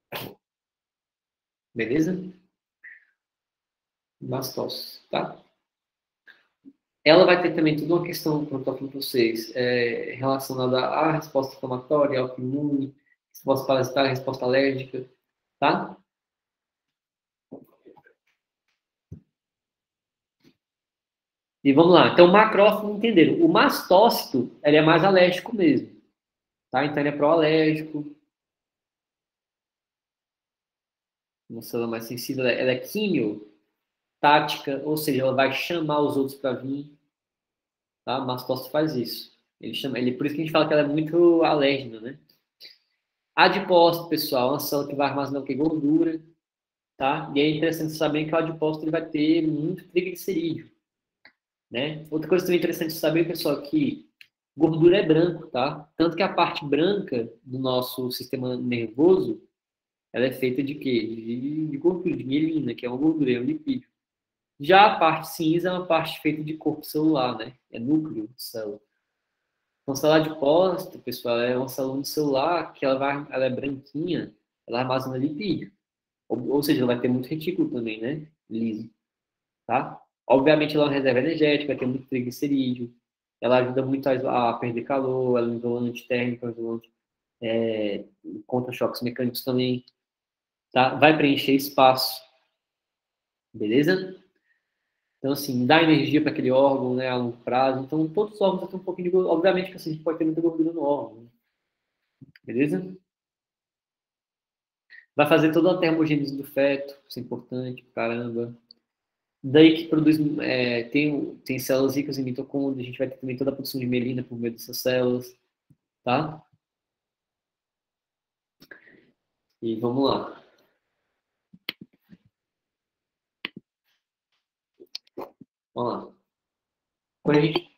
Beleza? Mastose, tá? Ela vai ter também toda uma questão, como eu estou falando para vocês, é, relacionada à resposta inflamatória, autoimune, resposta parasitária, resposta alérgica, tá? E vamos lá. Então, o macrófago, entenderam? O mastócito, ele é mais alérgico mesmo, tá? Então, ele é pró-alérgico. Uma célula mais sensível, ela é químio, tática, ou seja, ela vai chamar os outros para vir, tá? O mastócito faz isso. Ele chama, ele, por isso que a gente fala que ela é muito alérgena, né? Adipócito, pessoal, é uma célula que vai armazenar o que? Gordura, tá? E é interessante saber que o adipócito ele vai ter muito triglicerídeo, né? Outra coisa também interessante saber, pessoal, é que gordura é branco, tá? Tanto que a parte branca do nosso sistema nervoso, ela é feita de quê? De, de gordura, de mielina, que é uma gordura, é um lipídio. Já a parte cinza é uma parte feita de corpo celular, né? É núcleo de célula. Então, célula adipócito, pessoal, é uma célula celular que ela, vai, ela é branquinha, ela armazena lipídio. Ou, ou seja, ela vai ter muito retículo também, né? Liso, tá? Obviamente, ela é uma reserva energética, vai ter muito triglicerídeo, ela ajuda muito a, a perder calor, ela é um isolante térmico, é um isolante é, contra choques mecânicos também, tá? Vai preencher espaço, beleza? Então, assim, dá energia para aquele órgão, né, a longo prazo. Então, todos os órgãos têm um pouquinho de gordura. Obviamente que assim, a gente pode ter muita gordura no órgão, né? Beleza? Vai fazer toda a termogênese do feto, isso é importante, caramba. Daí que produz, é, tem, tem células ricas em mitocôndrias, a gente vai ter também toda a produção de mielina por meio dessas células, tá? E vamos lá. Vamos lá. Quando a gente,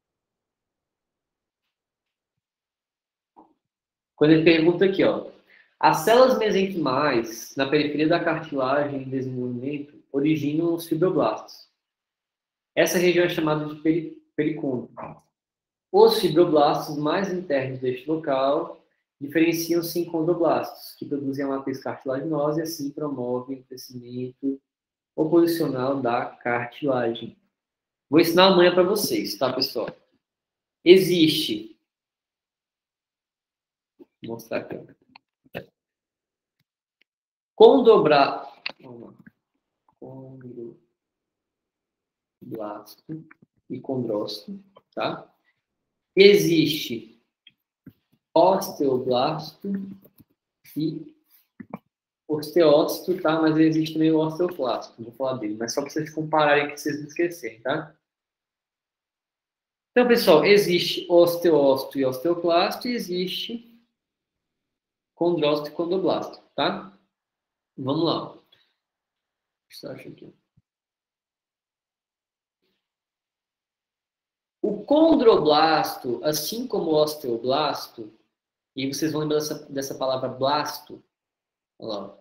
quando ele pergunta aqui, ó, as células mesenquimais na periferia da cartilagem em desenvolvimento originam os fibroblastos. Essa região é chamada de peri, pericôndrio. Os fibroblastos mais internos deste local diferenciam-se em condroblastos, que produzem a matriz cartilaginosa e assim promovem o crescimento oposicional da cartilagem. Vou ensinar amanhã para vocês, tá, pessoal? Existe. Vou mostrar aqui. Condrobra... Condroblasto e condrócito, tá? Existe osteoblasto e osteócito, tá? Mas existe também o osteoclasto, vou falar dele, mas só para vocês compararem que vocês não esquecerem, tá? Então, pessoal, existe osteócito e osteoclasto e existe condrócito e condroblasto, tá? Vamos lá. Deixa eu achar aqui. O condroblasto, assim como o osteoblasto, e vocês vão lembrar dessa, dessa palavra blasto, olha lá.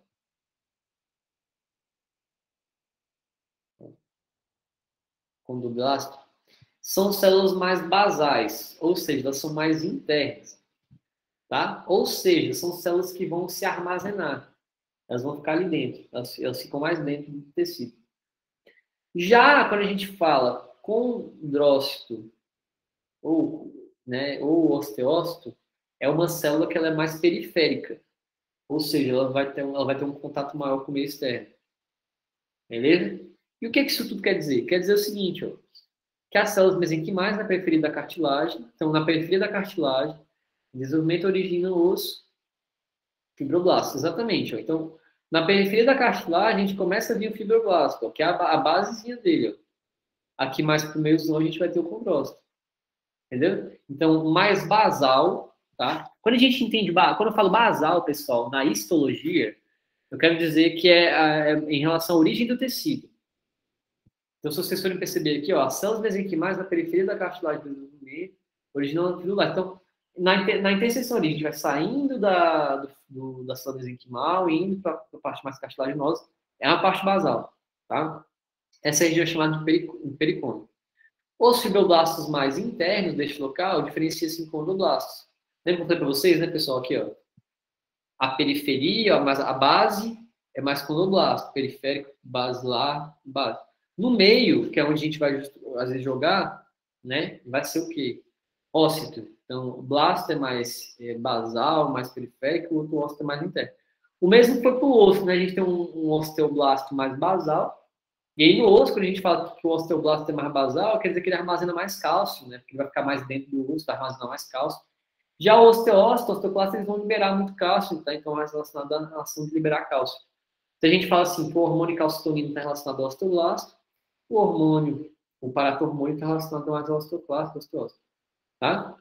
Condroblasto, são células mais basais, ou seja, elas são mais internas, tá? Ou seja, são células que vão se armazenar, elas vão ficar ali dentro, elas, elas ficam mais dentro do tecido. Já quando a gente fala condrócito ou, né, ou osteócito, é uma célula que ela é mais periférica, ou seja, ela vai ter, ela vai ter um contato maior com o meio externo. Beleza? E o que, que isso tudo quer dizer? Quer dizer o seguinte, ó, que as células mesenquimais na periferia da cartilagem, então na periferia da cartilagem, o desenvolvimento origina os fibroblastos, exatamente. Ó. Então, na periferia da cartilagem, a gente começa a ver o fibroblasto, ó, que é a, a basezinha dele. Ó. Aqui mais para o meiozão a gente vai ter o condrócito. Entendeu? Então, mais basal, tá? Quando a gente entende, quando eu falo basal, pessoal, na histologia, eu quero dizer que é, é em relação à origem do tecido. Então, se vocês forem perceber aqui, ó, as células mesenquimais na periferia da cartilagem do meio, original fibular. Então, na, na interseção ali, a gente vai saindo da, do, do, da célula mesenquimal e indo para a parte mais cartilaginosa, é uma parte basal, tá? Essa região é chamada de pericônio. Os fibroblastos mais internos deste local diferenciam-se em condroblastos. Lembra que eu falei para vocês, né, pessoal? Aqui, ó. A periferia, ó, a base é mais condroblasto. Periférico, basilar, base. No meio, que é onde a gente vai, às vezes, jogar, né? Vai ser o quê? Óssito. Então, o blasto é mais é, basal, mais periférico, o outro óssito é mais interno. O mesmo foi para o osso, né? A gente tem um, um osteoblasto mais basal. E aí, no osso, quando a gente fala que o osteoblasto é mais basal, quer dizer que ele armazena mais cálcio, né? Porque ele vai ficar mais dentro do osso, vai armazenar mais cálcio. Já o osteócito, o osteoclasto, eles vão liberar muito cálcio, tá? Então, mais relacionado à relação de liberar cálcio. Então, a gente fala assim, que o hormônio calcitonina está relacionado ao osteoblasto, o hormônio, o paratormônio está relacionado mais ao osteoclasto, ao osteócito, tá?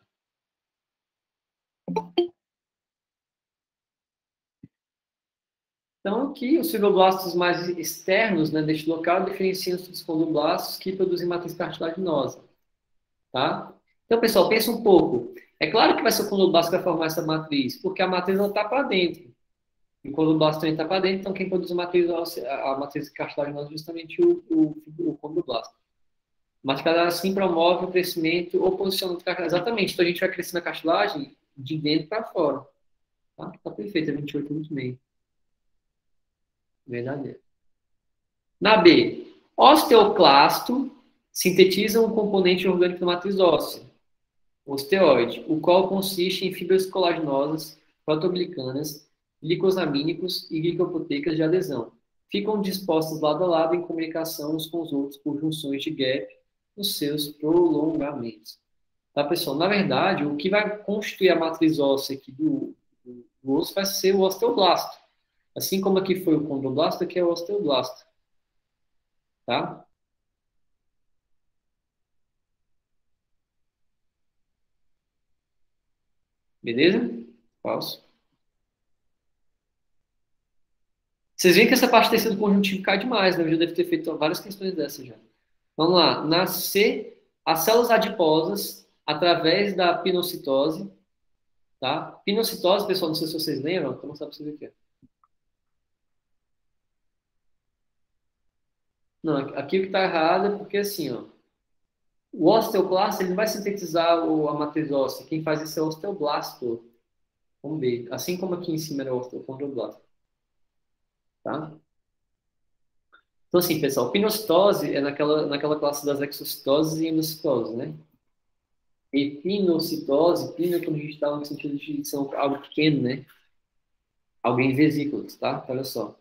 Então, aqui, os fibroblastos mais externos, né, deste local diferenciam-se dos condroblastos que produzem matriz cartilaginosa, tá? Então, pessoal, pensa um pouco. É claro que vai ser o condroblasto que vai formar essa matriz, porque a matriz está para dentro. E o condroblasto também está para dentro, então quem produz a matriz, a matriz cartilaginosa é justamente o, o, o condroblasto. Mas ela assim promove o crescimento ou posicionamento cartilagem. Exatamente. Então a gente vai crescer na cartilagem de dentro para fora. Tá? Tá perfeito, é vinte e oito, vinte e meio. Verdadeiro. Na B, osteoclasto sintetiza um componente orgânico da matriz óssea, osteoide, o qual consiste em fibras colaginosas, protoglicanas, glicosamínicos e glicoproteicas de adesão. Ficam dispostas lado a lado em comunicação uns com os outros por junções de gap nos seus prolongamentos. Tá, pessoal? Na verdade, o que vai constituir a matriz óssea aqui do, do, do osso vai ser o osteoblasto. Assim como aqui foi o condroblasto, aqui é o osteoblasto. Tá? Beleza? Falso. Vocês veem que essa parte do tecido conjuntivo cai demais, né? Eu já deve ter feito várias questões dessas já. Vamos lá. Na C, as células adiposas, através da pinocitose, tá? Pinocitose, pessoal, não sei se vocês lembram, vou mostrar para vocês aqui. Não, aqui o que está errado é porque, assim, ó, o osteoclasto, ele não vai sintetizar o, a matriz óssea. Quem faz isso é o osteoblasto. Vamos ver. Assim como aqui em cima era o osteocondroblasto. Tá? Então, assim, pessoal, pinocitose é naquela, naquela classe das exocitoses e endocitoses, né? E pinocitose, pino, quando a gente está no sentido de ser algo pequeno, né? Algo em vesículas, tá? Olha só.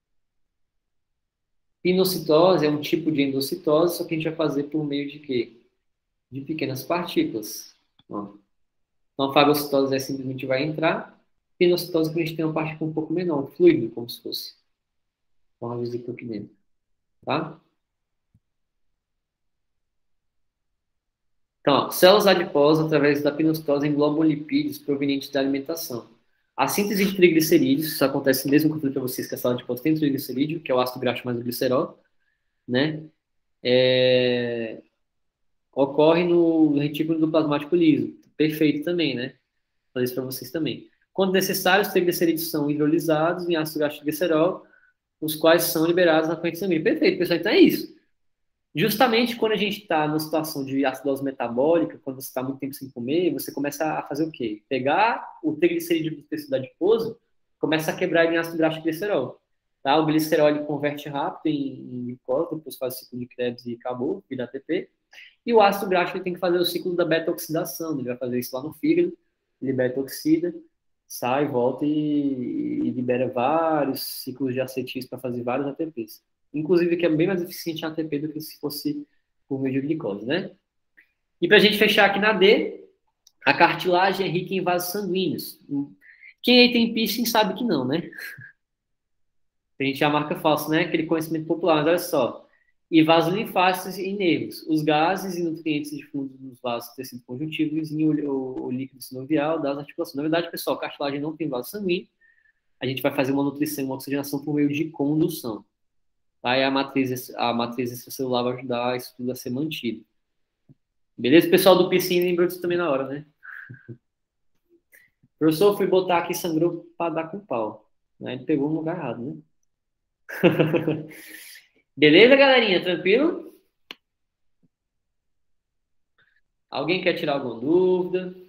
Pinocitose é um tipo de endocitose, só que a gente vai fazer por meio de quê? De pequenas partículas. Ó. Então, a fagocitose é simplesmente vai entrar. Pinocitose, que a gente tem uma partícula um pouco menor, um fluido, como se fosse. Uma vesícula aqui dentro. Tá? Então, ó, células adiposas, através da pinocitose, englobam lipídios provenientes da alimentação. A síntese de triglicerídeos, isso acontece mesmo que eu falei para vocês que a célula adiposa tem triglicerídeo, que é o ácido graxo mais o glicerol, né? É... Ocorre no retículo do plasmático liso. Perfeito também, né? Vou fazer isso para vocês também. Quando necessário, os triglicerídeos são hidrolisados em ácido graxo de glicerol, os quais são liberados na corrente sanguínea. Perfeito, pessoal. Então é isso. Justamente quando a gente está numa situação de acidose metabólica, quando você está muito tempo sem comer, você começa a fazer o quê? Pegar o triglicerídeo do tecido adiposo, começa a quebrar ele em ácido graxo de glicerol. Tá? O glicerol ele converte rápido em, em glicose, depois faz o ciclo de Krebs e acabou, vira A T P. E o ácido graxo ele tem que fazer o ciclo da beta-oxidação. Ele vai fazer isso lá no fígado, ele beta-oxida, sai, volta e, e libera vários ciclos de acetis para fazer vários A T Ps. Inclusive, que é bem mais eficiente em A T P do que se fosse por meio de glicose, né? E para a gente fechar aqui na D, a cartilagem é rica em vasos sanguíneos. Quem aí tem piercing sabe que não, né? A gente já marca falso, né? Aquele conhecimento popular. Mas olha só, e vasos linfáticos e nervos. Os gases e nutrientes difundidos nos vasos, tecido conjuntivo, vizinho, o, o líquido sinovial das articulações. Na verdade, pessoal, cartilagem não tem vaso sanguíneo. A gente vai fazer uma nutrição e uma oxigenação por meio de condução. Aí a matriz, a matriz extracelular vai ajudar isso tudo a ser mantido. Beleza? O pessoal do piscina lembrou disso também na hora, né? Professor, fui botar aqui, sangrou para dar com pau. Aí ele pegou no lugar errado, né? Beleza, galerinha? Tranquilo? Alguém quer tirar alguma dúvida?